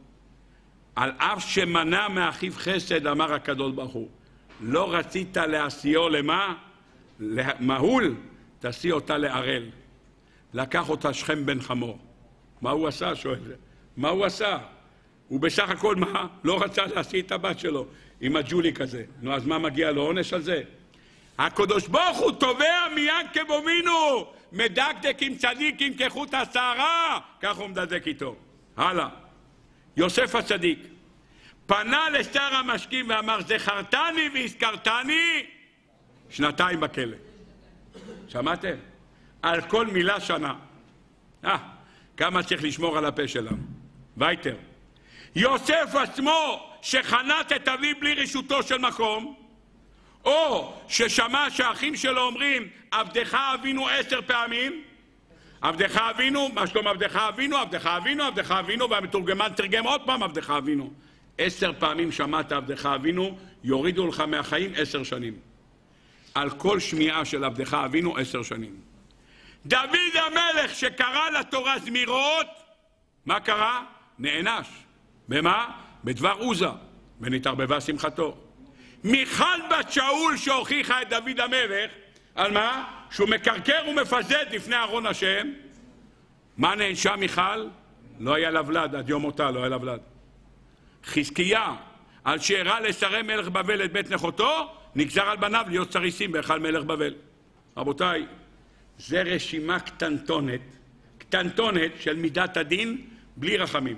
על אף שמנע מאחיו חסד, אמר הקדוש ברוך הוא, לא רצית להשיאו למה? למהול, תשיא אותה לערל. לקח אותה שכם בן חמור. מה הוא עשה? שואל. מה הוא עשה? הוא בסך הכל מה? לא רצה להשיא את הבת שלו עם הג'ולי כזה. נו, אז מה מגיע לו עונש על זה? הקדוש ברוך הוא תובע מיעקב אבינו, מדקדק עם צדיק עם כחוט השערה, כך הוא מדקדק איתו. הלאה. יוסף הצדיק פנה לשר המשקים ואמר, זכרתני והזכרתני 2 בכלא. שמעתם? על כל מילה שנה. כמה צריך לשמור על הפה שלנו. וייטר. יוסף עצמו שחנת את אביו בלי רשותו של מקום, או ששמע שהאחים שלו אומרים, עבדך אבינו 10 פעמים, עבדך אבינו, מה שלום עבדך אבינו, עבדך אבינו, עבדך אבינו, והמתורגמן תרגם עוד פעם עבדך אבינו. 10 פעמים שמעת עבדך אבינו, יורידו לך מהחיים 10 שנים. על כל שמיעה של עבדך אבינו 10 שנים. דוד המלך שקרא לתורה זמירות, מה קרה? נענש. במה? בדבר עוזה, ונתערבבה שמחתו. מיכל בת שאול שהוכיחה את דוד המלך, על מה? שהוא מקרקר ומפזד לפני ארון השם. מה נענשה מיכל? לא היה לה ולד, עד יום מותה לא היה לה ולד. חזקיה, על שהראה לשרי מלך בבל את בית נכותו, נגזר על בניו להיות סריסים בהיכל מלך בבל. רבותיי, זה רשימה קטנטונת של מידת הדין בלי רחמים.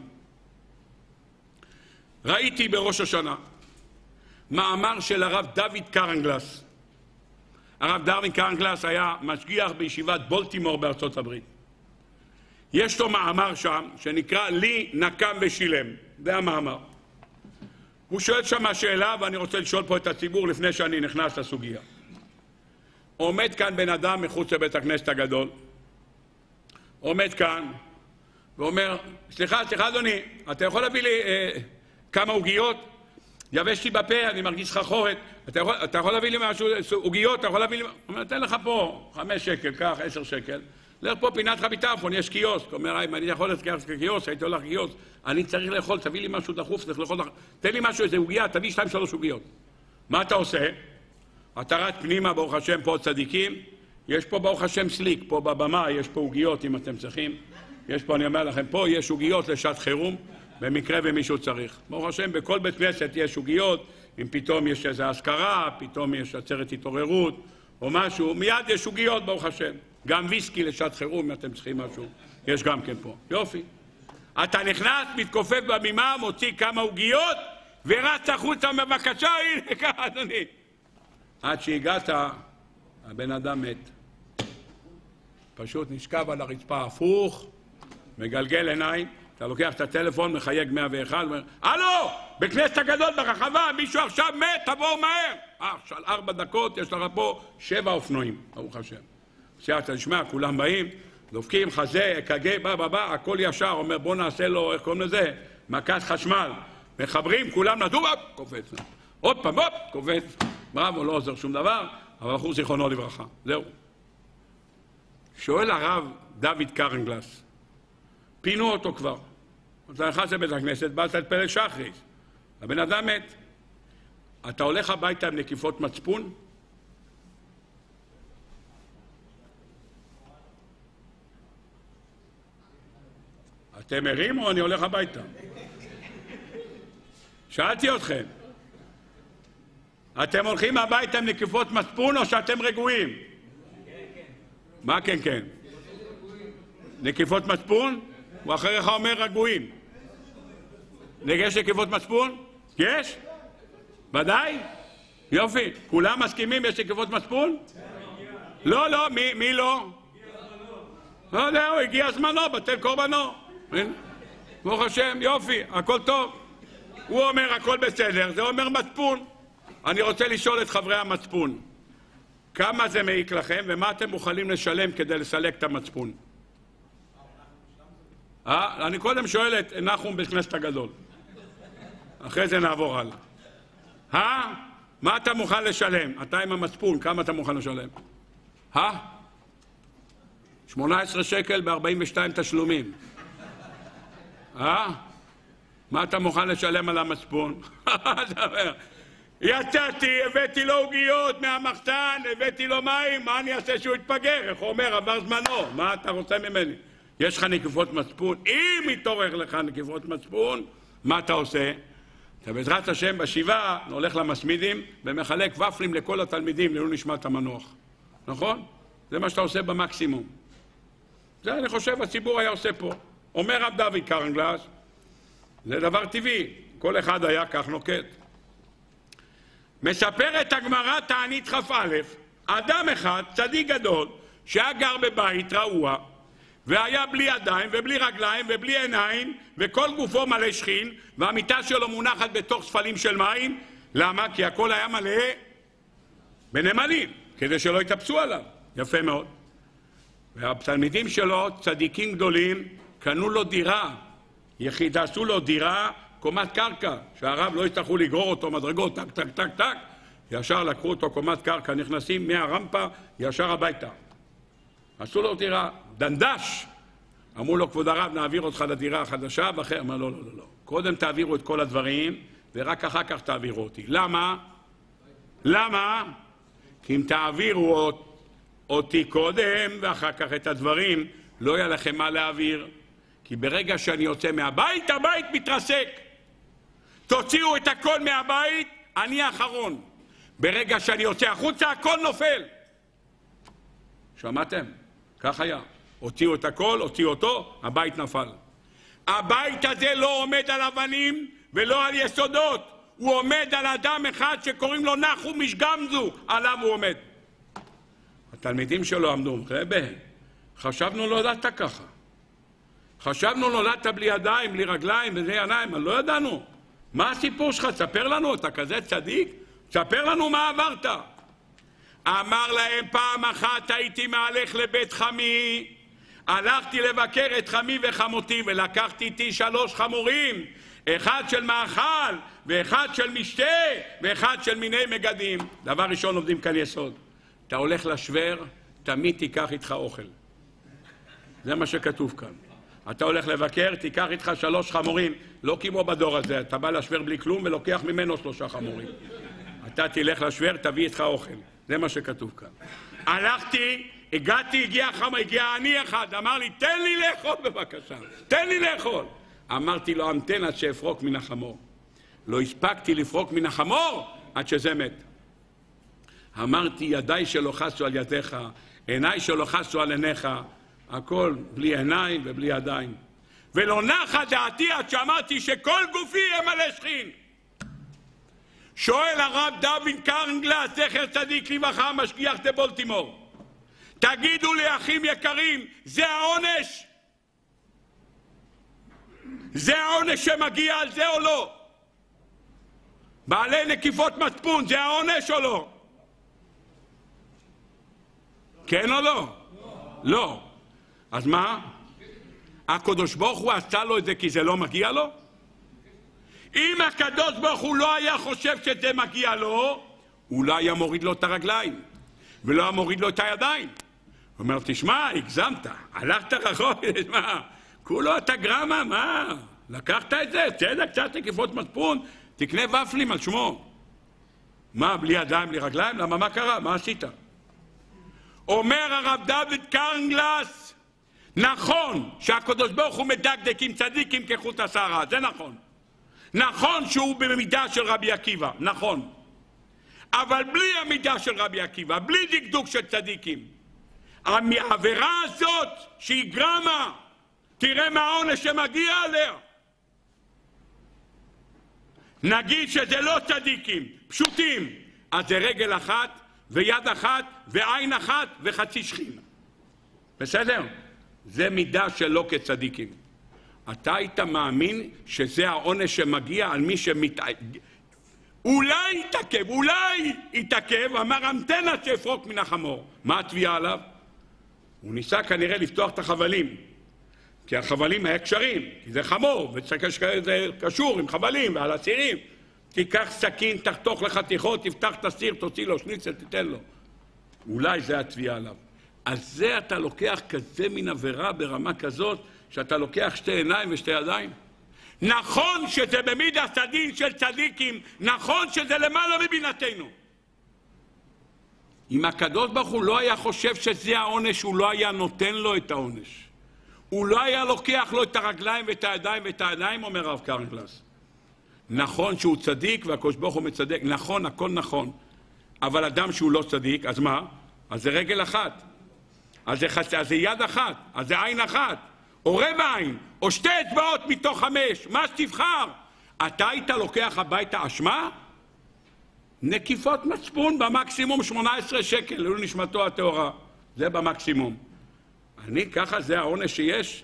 ראיתי בראש השנה מאמר של הרב דוד קרנגלס. הרב דוד קרנגלס היה משגיח בישיבת בולטימור בארצות הברית. יש לו מאמר שם שנקרא לי נקם ושילם. זה המאמר. הוא שואל שם השאלה, ואני רוצה לשאול פה את הציבור לפני שאני נכנס לסוגיה. עומד כאן בן אדם מחוץ לבית הכנסת הגדול, עומד כאן ואומר, סליחה אדוני, אתה יכול להביא לי כמה עוגיות? יבש לי בפה, אני מרגיש חכורת, אתה יכול להביא לי משהו, עוגיות, אתה יכול להביא לי... הוא אומר, תן לך פה 5 שקל, כך 10 שקל, לך פה פינת חביטרפון, יש קיוסק. הוא אומר, אם אני יכול לקחת קיוסק, הייתי הולך קיוסק, אני צריך לאכול, תביא לי משהו דחוף, צריך לאכול, תן לי משהו, איזה עוגיה, תביא 2-3 עוגיות. מה אתה עושה? אתה רץ פנימה, ברוך השם, פה צדיקים, יש פה ברוך השם סליק, פה בבמה, יש פה עוגיות אם אתם צריכים, יש פה, אני אומר לכם, פה יש עוגיות לשעת חירום, במקרה ומישהו צריך. ברוך השם, בכל בית כנסת יש עוגיות, אם פתאום יש איזו הזכרה, פתאום יש עצרת התעוררות, או משהו, מיד יש עוגיות, ברוך השם. גם ויסקי לשעת חירום, אם אתם צריכים משהו, יש גם כן פה. יופי. אתה נכנס, מתכופף בבימה, מוציא כמה עוגיות, ורץ החוצה בבקשה, הנה ככה, אדוני. עד שהגעת, הבן אדם מת. פשוט נשכב על הרצפה הפוך, מגלגל עיניים, אתה לוקח את הטלפון, מחייג 101, אומר, הלו, בכנסת הגדול ברחבה, מישהו עכשיו מת, תבואו מהר. של 4 דקות, יש לך פה 7 אופנועים, ברוך השם. סייעתא דשמיא, כולם באים, דופקים חזה, אק"ג, בא, הכל ישר, אומר בוא נעשה לו, איך קוראים לזה? מכת חשמל. מחברים, כולם נדעו, קופץ. עוד פעם, קופץ. בראבו, לא עוזר שום דבר, אבל בחור זיכרונו לברכה. זהו. שואל הרב דוד קרנגלס, פינו אותו כבר. אתה נכנס לבית הכנסת, באת להתפלל שחריס. הבן אדם מת. אתה הולך הביתה עם נקיפות מצפון? אתם ערים או אני הולך הביתה? שאלתי אתכם. אתם הולכים הביתה עם נקיפות מצפון או שאתם רגועים? מה כן? נקיפות מצפון? ואחריך אומר רגועים. יש נקיפות מצפון? יש? ודאי? יופי. כולם מסכימים יש נקיפות מצפון? לא, מי לא? לא, זהו, הגיע זמנו, בטל קורבנו. ברוך השם, יופי, הכל טוב. הוא אומר הכל בסדר, זה אומר מצפון. אני רוצה לשאול את חברי המצפון, כמה זה מעיק לכם ומה אתם מוכנים לשלם כדי לסלק את המצפון? אני קודם שואל את נחום בכנסת הגדול. אחרי זה נעבור הלאה. מה אתה מוכן לשלם? אתה עם המצפון, כמה אתה מוכן לשלם? 18 שקל ב-42 תשלומים. מה אתה מוכן לשלם על המצפון? יצאתי, הבאתי לו עוגיות מהמחסן, הבאתי לו מים, מה אני אעשה שהוא יתפגר? איך הוא אומר, עבר זמנו, מה אתה רוצה ממני? יש לך נקיפות מצפון? אם מתעורר לך נקיפות מצפון, מה אתה עושה? אתה בעזרת השם בשבעה הולך למסמידים ומחלק ופלים לכל התלמידים לעילוי נשמת המנוח. נכון? זה מה שאתה עושה במקסימום. זה אני חושב הציבור היה עושה פה. אומר רב דוד קרנגלס, זה דבר טבעי, כל אחד היה כך נוקט. מספרת הגמרא תענית כ"א, אדם אחד, צדיק גדול, שהיה גר בבית רעוע, והיה בלי ידיים ובלי רגליים ובלי עיניים, וכל גופו מלא שכין, והמיטה שלו מונחת בתוך ספלים של מים. למה? כי הכל היה מלא בנמלים, כדי שלא יתאפסו עליו. יפה מאוד. והתלמידים שלו, צדיקים גדולים, קנו לו דירה, עשו לו דירה, קומת קרקע, שהרב לא יצטרכו לגרור אותו מדרגות, טק, טק, טק, טק, ישר לקחו אותו קומת קרקע, נכנסים מהרמפה, ישר הביתה. עשו לו דירה, דנדש. אמרו לו, כבוד הרב, נעביר אותך לדירה החדשה, ואחר, אמר, לא. קודם תעבירו את כל הדברים, ורק אחר כך תעבירו אותי. למה? כי אם תעבירו אותי קודם, ואחר כך את הדברים, לא יהיה לכם מה להעביר. כי ברגע שאני יוצא מהבית, הבית מתרסק. תוציאו את הכל מהבית, אני האחרון. ברגע שאני יוצא החוצה, הכל נופל. שמעתם? כך היה. הוציאו את הכל, הוציאו אותו, הבית נפל. הבית הזה לא עומד על אבנים ולא על יסודות. הוא עומד על אדם אחד שקוראים לו נחום איש גמזו, עליו הוא עומד. התלמידים שלו עמדו, רבי, חשבנו נולדת ככה. חשבנו נולדת בלי ידיים, בלי רגליים, בלי עיניים, לא ידענו. מה הסיפור שלך? תספר לנו, אתה כזה צדיק? תספר לנו מה עברת. אמר להם, פעם אחת הייתי מהלך לבית חמי, הלכתי לבקר את חמי וחמותי ולקחתי איתי 3 חמורים, אחד של מאכל ואחד של משתה ואחד של מיני מגדים. דבר ראשון לומדים כאן יסוד, אתה הולך לשוור, תמיד תיקח איתך אוכל. זה מה שכתוב כאן. אתה הולך לבקר, תיקח איתך 3 חמורים, לא כמו בדור הזה, אתה בא לשוור בלי כלום ולוקח ממנו 3 חמורים. אתה תלך לשוור, תביא איתך אוכל. זה מה שכתוב כאן. הלכתי, הגיע עני אחד, אמר לי, תן לי לאכול בבקשה, תן לי לאכול. אמרתי לו, המתן עד שאפרוק מן החמור. לא הספקתי לפרוק מן החמור עד שזה מת. אמרתי, ידיי שלא חסו על ידיך, עיניי שלא חסו על עיניך, הכל בלי עיניים ובלי ידיים. ולא נחה דעתי עד שאמרתי שכל גופי יהיה מלא שכין. שואל הרב דוד קרנגלס, זכר צדיק לברכה, משגיח בבולטימור, תגידו לי אחים יקרים, זה העונש? זה העונש שמגיע על זה או לא? בעלי נקיפות מצפון, זה העונש או לא? כן או לא? לא. אז מה? הקדוש ברוך הוא עשה לו את זה כי זה לא מגיע לו? אם הקדוש ברוך הוא לא היה חושב שזה מגיע לו, הוא לא היה מוריד לו את הרגליים, ולא היה מוריד לו את הידיים. הוא אומר, תשמע, הגזמת, הלכת רחוק, תשמע, כולו אתה גרמה, מה? לקחת את זה, צדק, קצת תקיפות מצפון, תקנה ופלים על שמו. מה, בלי ידיים, בלי רגליים? למה, מה קרה? מה עשית? אומר הרב דוד קרנגלס, נכון שהקדוש ברוך הוא מדקדק עם צדיקים כחוט השערה, זה נכון. נכון שהוא במידה של רבי עקיבא, נכון. אבל בלי המידה של רבי עקיבא, בלי דקדוק של צדיקים. העבירה הזאת שהיא גרמה, תראה מה העונש שמגיע עליה. נגיד שזה לא צדיקים, פשוטים, אז זה רגל אחת ויד אחת ועין אחת וחצי שכינה. בסדר? זה מידה שלא כצדיקים. אתה היית מאמין שזה העונש שמגיע על מי אולי יתעכב, אמר המתנה שיפרוק מן החמור. מה התביעה עליו? הוא ניסה כנראה לפתוח את החבלים, כי החבלים היה קשרים, כי זה חמור, וזה קשור עם חבלים ועל הסירים. תיקח סכין, תחתוך לחתיכות, תפתח את הסיר, תוציא לו שניצל, תיתן לו. אולי זה התביעה עליו. אז זה אתה לוקח כזה מן עבירה ברמה כזאת, שאתה לוקח שתי עיניים ושתי ידיים. נכון שזה במידת הדין של צדיקים, נכון שזה למעלה מבינתנו. אם הקדוש ברוך הוא לא היה חושב שזה העונש, הוא לא היה נותן לו את העונש. הוא לא היה לוקח לו את הרגליים ואת הידיים ואת הידיים, אומר הרב קרנגלס. נכון שהוא צדיק והקדוש ברוך הוא מצדק, נכון, הכל נכון. אבל אדם שהוא לא צדיק, אז מה? אז זה רגל אחת. אז זה יד אחת, אז זה עין אחת. או רבע עין, או שתי אצבעות מתוך 5, מה שתבחר. אתה היית לוקח הביתה אשמה? נקיפות מצפון במקסימום 18 שקל, לא נשמתו הטהורה. זה במקסימום. ככה זה העונש שיש.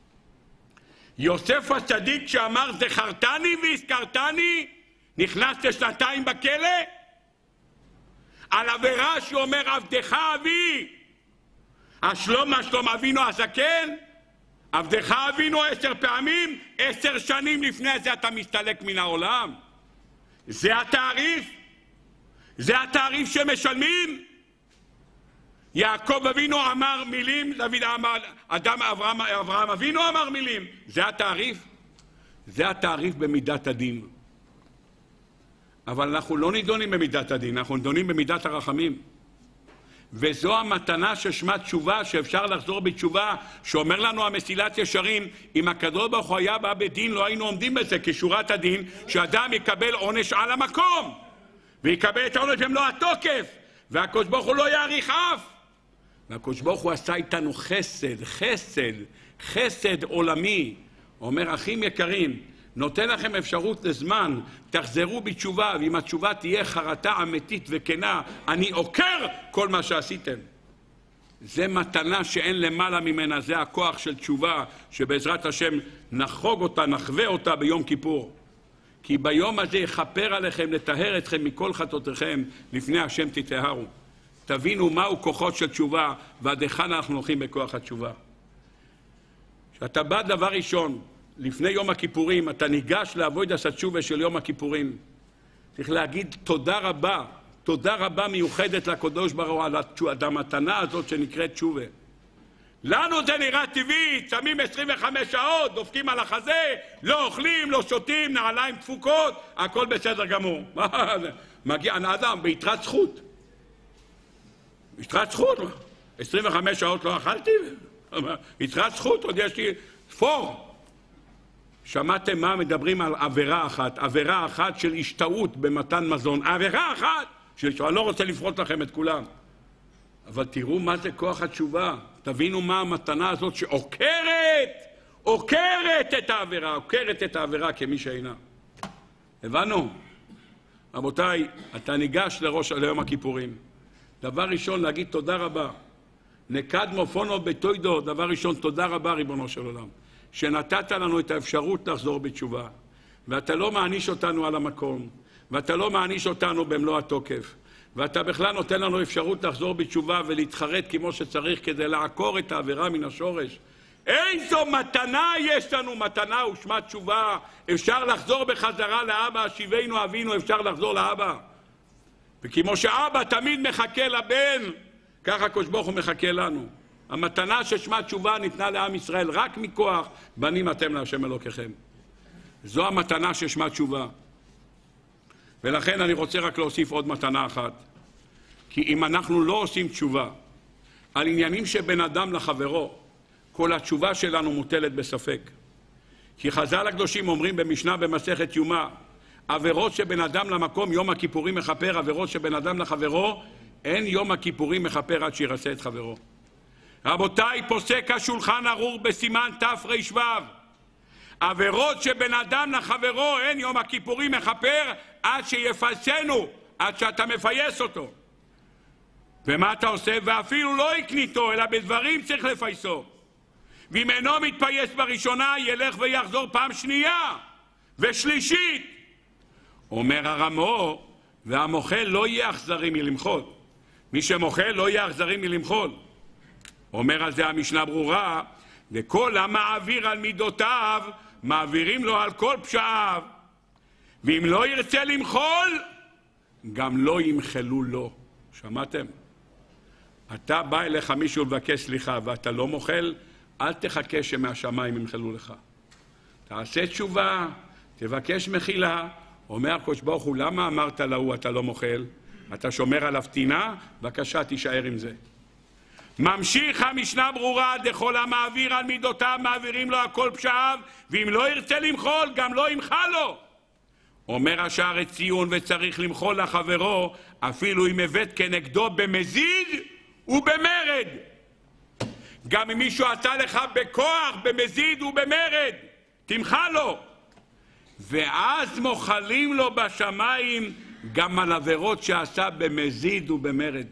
יוסף הצדיק שאמר זכרתני והזכרתני, נכנס לשנתיים בכלא? על עבירה שאומר עבדך אבי, השלום אבינו הזקן, עבדך אבינו 10 פעמים, 10 שנים לפני זה אתה מסתלק מן העולם. זה התעריף? זה התעריף שמשלמים? יעקב אבינו אמר מילים, דוד אמר, אברהם אבינו אמר מילים. זה התעריף? זה התעריף במידת הדין. אבל אנחנו לא נידונים במידת הדין, אנחנו נידונים במידת הרחמים. וזו המתנה ששמה תשובה, שאפשר לחזור בתשובה, שאומר לנו המסילת ישרים, אם הקדוש ברוך הוא היה בא בדין, לא היינו עומדים בזה, כשורת הדין, שאדם יקבל עונש על המקום, ויקבל את העונש במלוא התוקף, והקדוש ברוך הוא לא יאריך אף. והקדוש ברוך הוא עשה איתנו חסד עולמי. אומר, אחים יקרים, נותן לכם אפשרות לזמן, תחזרו בתשובה, ואם התשובה תהיה חרטה אמיתית וכנה, אני עוקר כל מה שעשיתם. זה מתנה שאין למעלה ממנה, זה הכוח של תשובה, שבעזרת השם נחוג אותה, נחווה אותה ביום כיפור. כי ביום הזה יכפר עליכם, לטהר אתכם מכל חטאותיכם, לפני השם תטהרו. תבינו מהו כוחות של תשובה, ועד היכן אנחנו הולכים בכוח התשובה. כשאתה בא דבר ראשון, לפני יום הכיפורים, אתה ניגש לעבודת התשובה של יום הכיפורים. צריך להגיד תודה רבה מיוחדת לקדוש ברוך הוא על המתנה הזאת שנקראת תשובה. לנו זה נראה טבעי, שמים 25 שעות, דופקים על החזה, לא אוכלים, לא שותים, נעליים דפוקות, הכל בסדר גמור. מגיע אדם ביתרת זכות. יתרת זכות, 25 שעות לא אכלתי, יתרת זכות, עוד יש לי פור. שמעתם מה מדברים על עבירה אחת של השתאות במתן מזון, עבירה אחת, שאני לא רוצה לפרוט לכם את כולם. אבל תראו מה זה כוח התשובה, תבינו מה המתנה הזאת שעוקרת את העבירה כמי שאינה. הבנו? רבותיי, אתה ניגש ליום הכיפורים. דבר ראשון להגיד תודה רבה. נקד מופונו בתוידו, דבר ראשון תודה רבה ריבונו של עולם. שנתת לנו את האפשרות לחזור בתשובה. ואתה לא מעניש אותנו על המקום. ואתה לא מעניש אותנו במלוא התוקף. ואתה בכלל נותן לנו אפשרות לחזור בתשובה ולהתחרט כמו שצריך כדי לעקור את העבירה מן השורש. איזו מתנה יש לנו, מתנה ושמה תשובה. אפשר לחזור בחזרה לאבא, השיבנו אבינו, אפשר לחזור לאבא. וכמו שאבא תמיד מחכה לבן, ככה הקדוש ברוך הוא מחכה לנו. המתנה ששמה תשובה ניתנה לעם ישראל רק מכוח בנים אתם להשם אלוקיכם. זו המתנה ששמה תשובה. ולכן אני רוצה רק להוסיף עוד מתנה אחת. כי אם אנחנו לא עושים תשובה על עניינים שבין אדם לחברו, כל התשובה שלנו מוטלת בספק. כי חז"ל הקדושים אומרים במשנה במסכת יומא, עבירות שבין אדם למקום יום הכיפורים מכפר, עבירות שבין אדם לחברו, אין יום הכיפורים מכפר עד שירצה את חברו. רבותיי, פוסק השולחן ערוך בסימן תר"ו, עבירות שבין אדם לחברו, אין יום הכיפורים מכפר עד שיפסנו, עד שאתה מפייס אותו. ומה אתה עושה? ואפילו לא יקניתו, אלא בדברים צריך לפייסו. ואם אינו מתפייס בראשונה, ילך ויחזור פעם שנייה ושלישית. אומר הרמו, והמוחל לא יהיה אכזרי מלמחול. מי שמוחל לא יהיה אכזרי מלמחול. אומר על זה המשנה ברורה, וכל המעביר על מידותיו, מעבירים לו על כל פשעיו. ואם לא ירצה למחול, גם לא ימחלו לו. שמעתם? אתה בא אליך מישהו לבקש סליחה ואתה לא מוחל, אל תחכה שמהשמיים ימחלו לך. תעשה תשובה, תבקש מחילה. אומר הקדוש ברוך הוא, למה אמרת להוא אתה לא מוחל? אתה שומר עליו טינה? בבקשה תישאר עם זה. ממשיך המשנה ברורה, דכל המעביר על מידותיו מעבירים לו על כל פשעיו, ואם לא ירצה למחול גם לא ימחל לו. אומר השערי ציון, וצריך למחול לחברו אפילו אם הבאת כנגדו במזיד ובמרד. גם אם מישהו עשה לך בכוח, במזיד ובמרד, תמחל לו. ואז מוחלים לו בשמיים גם על עבירות שעשה במזיד ובמרד.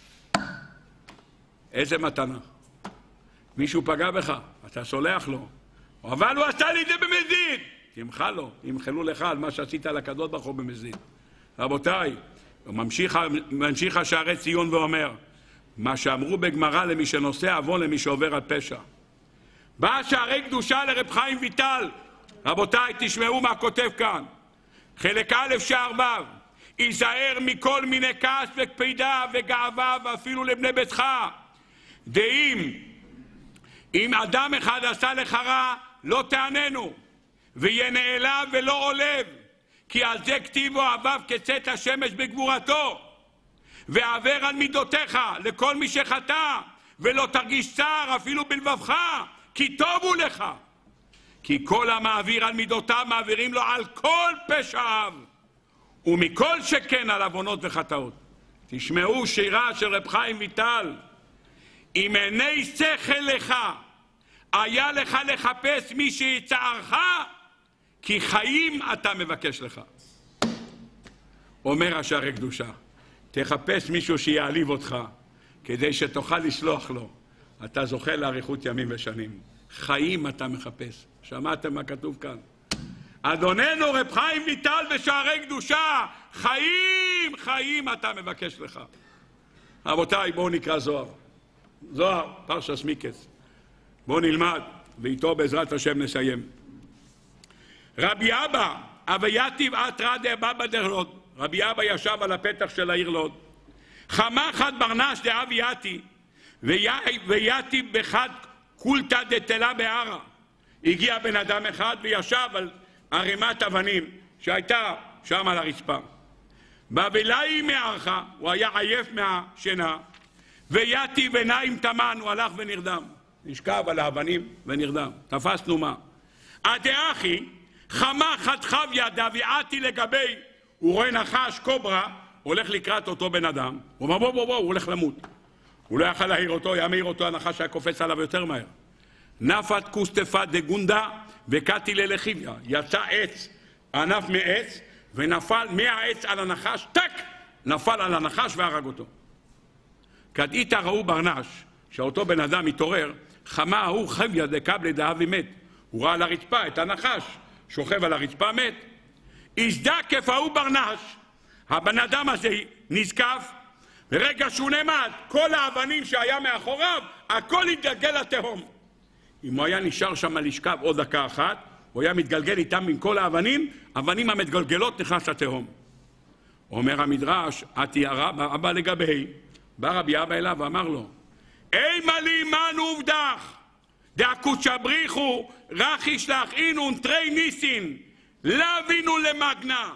איזה מתנה. מישהו פגע בך, אתה סולח לו. אבל הוא עשה לי את זה במזיד. תמחל לו, ימחלו לך על מה שעשית לקדוש ברוך הוא במזיד. רבותיי, ממשיך השערי ציון ואומר, מה שאמרו בגמרא למי שנושא עוון למי שעובר על פשע. בא שערי קדושה לרב חיים ויטל. רבותיי, תשמעו מה כותב כאן. חלק א' שער ו', היזהר מכל מיני כעס וקפידה וגאווה ואפילו לבני ביתך. דעים, אם אדם אחד עשה לך רע, לא תעננו, ויהיה נעלב ולא עולב, כי על זה כתיבו אהביו כצאת השמש בגבורתו. ועבר על מידותיך לכל מי שחטא, ולא תרגיש צער אפילו בלבבך, כי טובו לך. כי כל המעביר על מידותיו מעבירים לו על כל פשעיו, ומכל שכן על עוונות וחטאות. תשמעו שירה של רב חיים ויטל, אם עיני שכל לך היה לך לחפש מי שיצערך, כי חיים אתה מבקש לך. אומר השערי קדושה, תחפש מישהו שיעליב אותך כדי שתוכל לסלוח לו, אתה זוכה לאריכות ימים ושנים. חיים אתה מחפש. שמעתם מה כתוב כאן? אדוננו רב חיים ויטל בשערי קדושה, חיים, חיים אתה מבקש לך. רבותיי, בואו נקרא זוהר. זוהר, פרשס מיקס. בואו נלמד, ואיתו בעזרת השם נסיים. רבי אבא, אבייתיב אתרא דבבא דלוד. רבי אבא ישב על הפתח של העיר לוד. חמחת ברנש דאבייתי, ויתיב בחד קולתא דתלה בערה. הגיע בן אדם אחד וישב על ערימת אבנים שהייתה שם על הרצפה. בבלאי מערכה, הוא היה עייף מהשינה, ויתיב עיניים תמן, הוא הלך ונרדם. נשכב על האבנים ונרדם. תפסנו מה? הדאחי חמחת חביה דאבייתי לגבי, הוא רואה נחש קוברה, הולך לקראת אותו בן אדם, הוא אומר בוא, הוא הולך למות. הוא לא יכל להעיר אותו, היה מעיר אותו, הנחש היה קופץ עליו יותר מהר. נפת כוסטפה דגונדה וקטילה לחיביה. יצא עץ, ענף מעץ, ונפל מהעץ על הנחש, טק! נפל על הנחש והרג אותו. כדאית ראו ברנש, שאותו בן אדם התעורר, חמה הוא חביה דקבלה דאבי מת. הוא ראה על הרצפה את הנחש, שוכב על הרצפה מת. הזדקף ההוא ברנש, הבן אדם הזה נזקף, ברגע שהוא נעמד, כל האבנים שהיה מאחוריו, הכל התגלגל לתהום. אם הוא היה נשאר שם לשכב עוד דקה אחת, הוא היה מתגלגל איתם עם כל האבנים, אבנים המתגלגלות נכנס לתהום. אומר המדרש, אבא לגבי, בא רבי אבא אליו ואמר לו, אימה לי מנו עובדך, דאקודשא בריחו, רכיש לך אינון תרי ניסין, לבינו למגנה.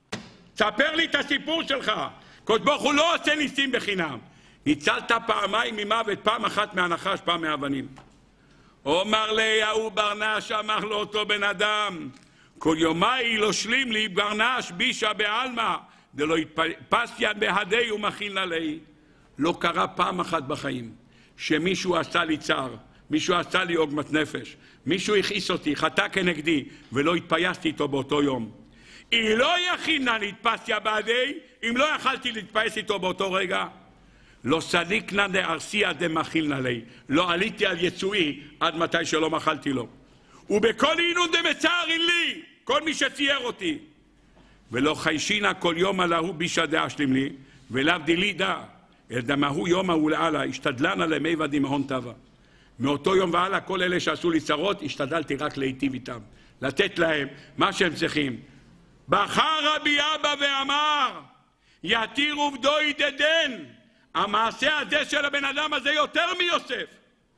ספר לי את הסיפור שלך. קדוש ברוך הוא לא עושה ניסים בחינם. ניצלת פעמיים ממוות, פעם אחת מהנחש, פעם מהאבנים. אומר ליהו ברנש, אמר לו אותו בן אדם, כל יומי לא שלים לי ברנש בישה בעלמא, דלא התפסיה בהדי ומכין עלי. לא קרה פעם אחת בחיים שמישהו עשה לי צער, מישהו עשה לי עוגמת נפש, מישהו הכעיס אותי, חטא כנגדי, ולא התפייסתי איתו באותו יום. היא לא יכינה להתפסיה בהדי, אם לא יכלתי להתפייס איתו באותו רגע. לא סליקנא דארסיה דמכילנא לי, לא עליתי על יצואי עד מתי שלא מחלתי לו. ובכל אינון דמצערין לי, כל מי שצייר אותי. ולא חיישינה כל יום עלהו בישא דאשלים לי, ולאו דילי דא, אלא דמהו יומא ולעלה, השתדלנה למי ודמהון טבע. מאותו יום והלאה, כל אלה שעשו לי צרות, השתדלתי רק להיטיב איתם, לתת להם מה שהם צריכים. בחר רבי אבא ואמר, יתיר עובדו ידדן, המעשה הזה של הבן אדם הזה יותר מיוסף.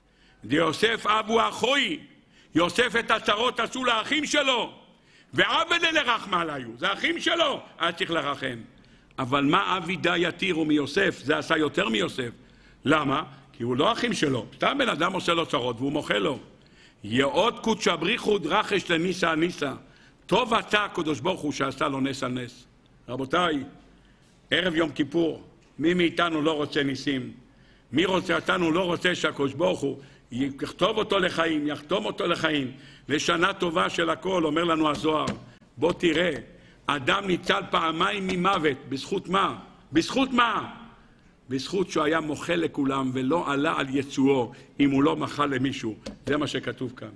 דיוסף אבו אחוי, יוסף את הצרות עשו לאחים שלו, ועבד לרחמה עליו, זה האחים שלו, היה צריך לרחם. אבל מה אבידה יתירו מיוסף? זה עשה יותר מיוסף. למה? כי הוא לא אחים שלו. סתם בן אדם עושה לו צרות והוא מוחה לו. יאות קודשא בריחו דרכש לניסא ניסא. טוב עשה הקדוש ברוך הוא שעשה לו נס על נס. רבותיי, ערב יום כיפור, מי מאיתנו לא רוצה ניסים? מי אותנו לא רוצה שהקדוש ברוך הוא יכתוב אותו לחיים, יחתום אותו לחיים, לשנה טובה של הכל? אומר לנו הזוהר, בוא תראה, אדם ניצל פעמיים ממוות, בזכות מה? בזכות מה? בזכות שהוא היה מוחה לכולם ולא עלה על יצואו אם הוא לא מחל למישהו. זה מה שכתוב כאן.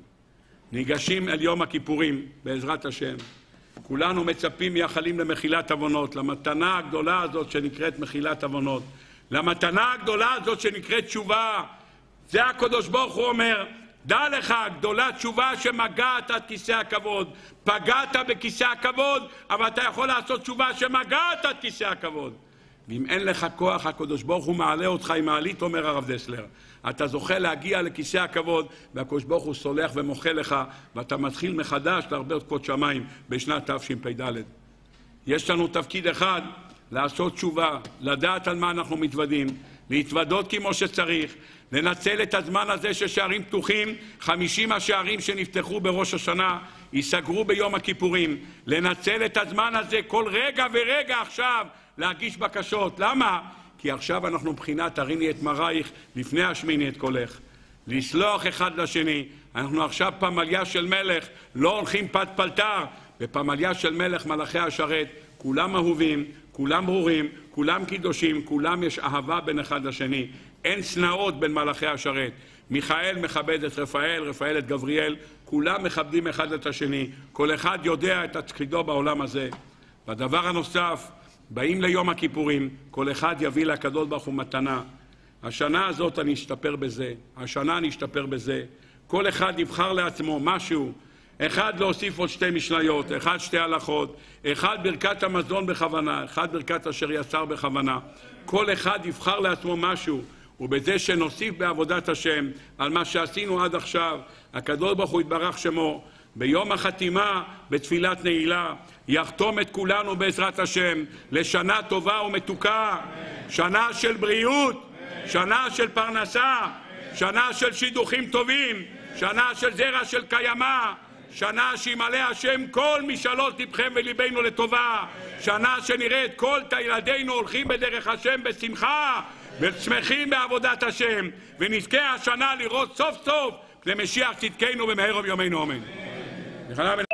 ניגשים אל יום הכיפורים בעזרת השם. כולנו מצפים מייחלים למחילת עוונות, למתנה הגדולה הזאת שנקראת מחילת עוונות, למתנה הגדולה הזאת שנקראת תשובה. זה הקדוש ברוך הוא אומר, דע לך, גדולה תשובה שמגעת עד כיסא הכבוד. פגעת בכיסא הכבוד, אבל אתה יכול לעשות תשובה שמגעת עד כיסא הכבוד. ואם אין לך כוח, הקדוש ברוך הוא מעלה אותך עם מעלית, אומר הרב דסלר. אתה זוכה להגיע לכיסא הכבוד, והקדוש ברוך הוא סולח ומוחה לך, ואתה מתחיל מחדש להרבות כבוד שמיים בשנת תשפ"ד. יש לנו תפקיד אחד, לעשות תשובה, לדעת על מה אנחנו מתוודים, להתוודות כמו שצריך, לנצל את הזמן הזה ששערים פתוחים, 50 השערים שנפתחו בראש השנה, ייסגרו ביום הכיפורים, לנצל את הזמן הזה כל רגע ורגע עכשיו, להגיש בקשות. למה? כי עכשיו אנחנו מבחינת הריני את מרייך, לפני השמיני את קולך. לסלוח אחד לשני. אנחנו עכשיו פמליה של מלך, לא הולכים פת פלטר. בפמליה של מלך מלאכי השרת, כולם אהובים, כולם ברורים, כולם קידושים, כולם יש אהבה בין אחד לשני. אין שנאות בין מלאכי השרת. מיכאל מכבד את רפאל, רפאל את גבריאל, כולם מכבדים אחד את השני. כל אחד יודע את תפקידו בעולם הזה. והדבר הנוסף, באים ליום הכיפורים, כל אחד יביא לקדוש ברוך הוא מתנה. השנה הזאת אני אשתפר בזה, השנה אני אשתפר בזה. כל אחד יבחר לעצמו משהו, אחד להוסיף עוד 2 משניות, אחד 2 הלכות, אחד ברכת המזון בכוונה, אחד ברכת אשר יסר בכוונה. כל אחד יבחר לעצמו משהו, ובזה שנוסיף בעבודת השם על מה שעשינו עד עכשיו, הקדוש ברוך הוא יתברך שמו, ביום החתימה, בתפילת נעילה, יחתום את כולנו בעזרת השם לשנה טובה ומתוקה, שנה של בריאות, שנה של פרנסה, שנה של שידוכים טובים, שנה של זרע של קיימה, שנה שימלא השם כל משאלות לבכם וליבנו לטובה, שנה שנראה את כל ילדינו הולכים בדרך השם בשמחה ושמחים בעבודת השם, ונזכה השנה לראות סוף סוף למשיח צדקנו במהרה בימינו אמן.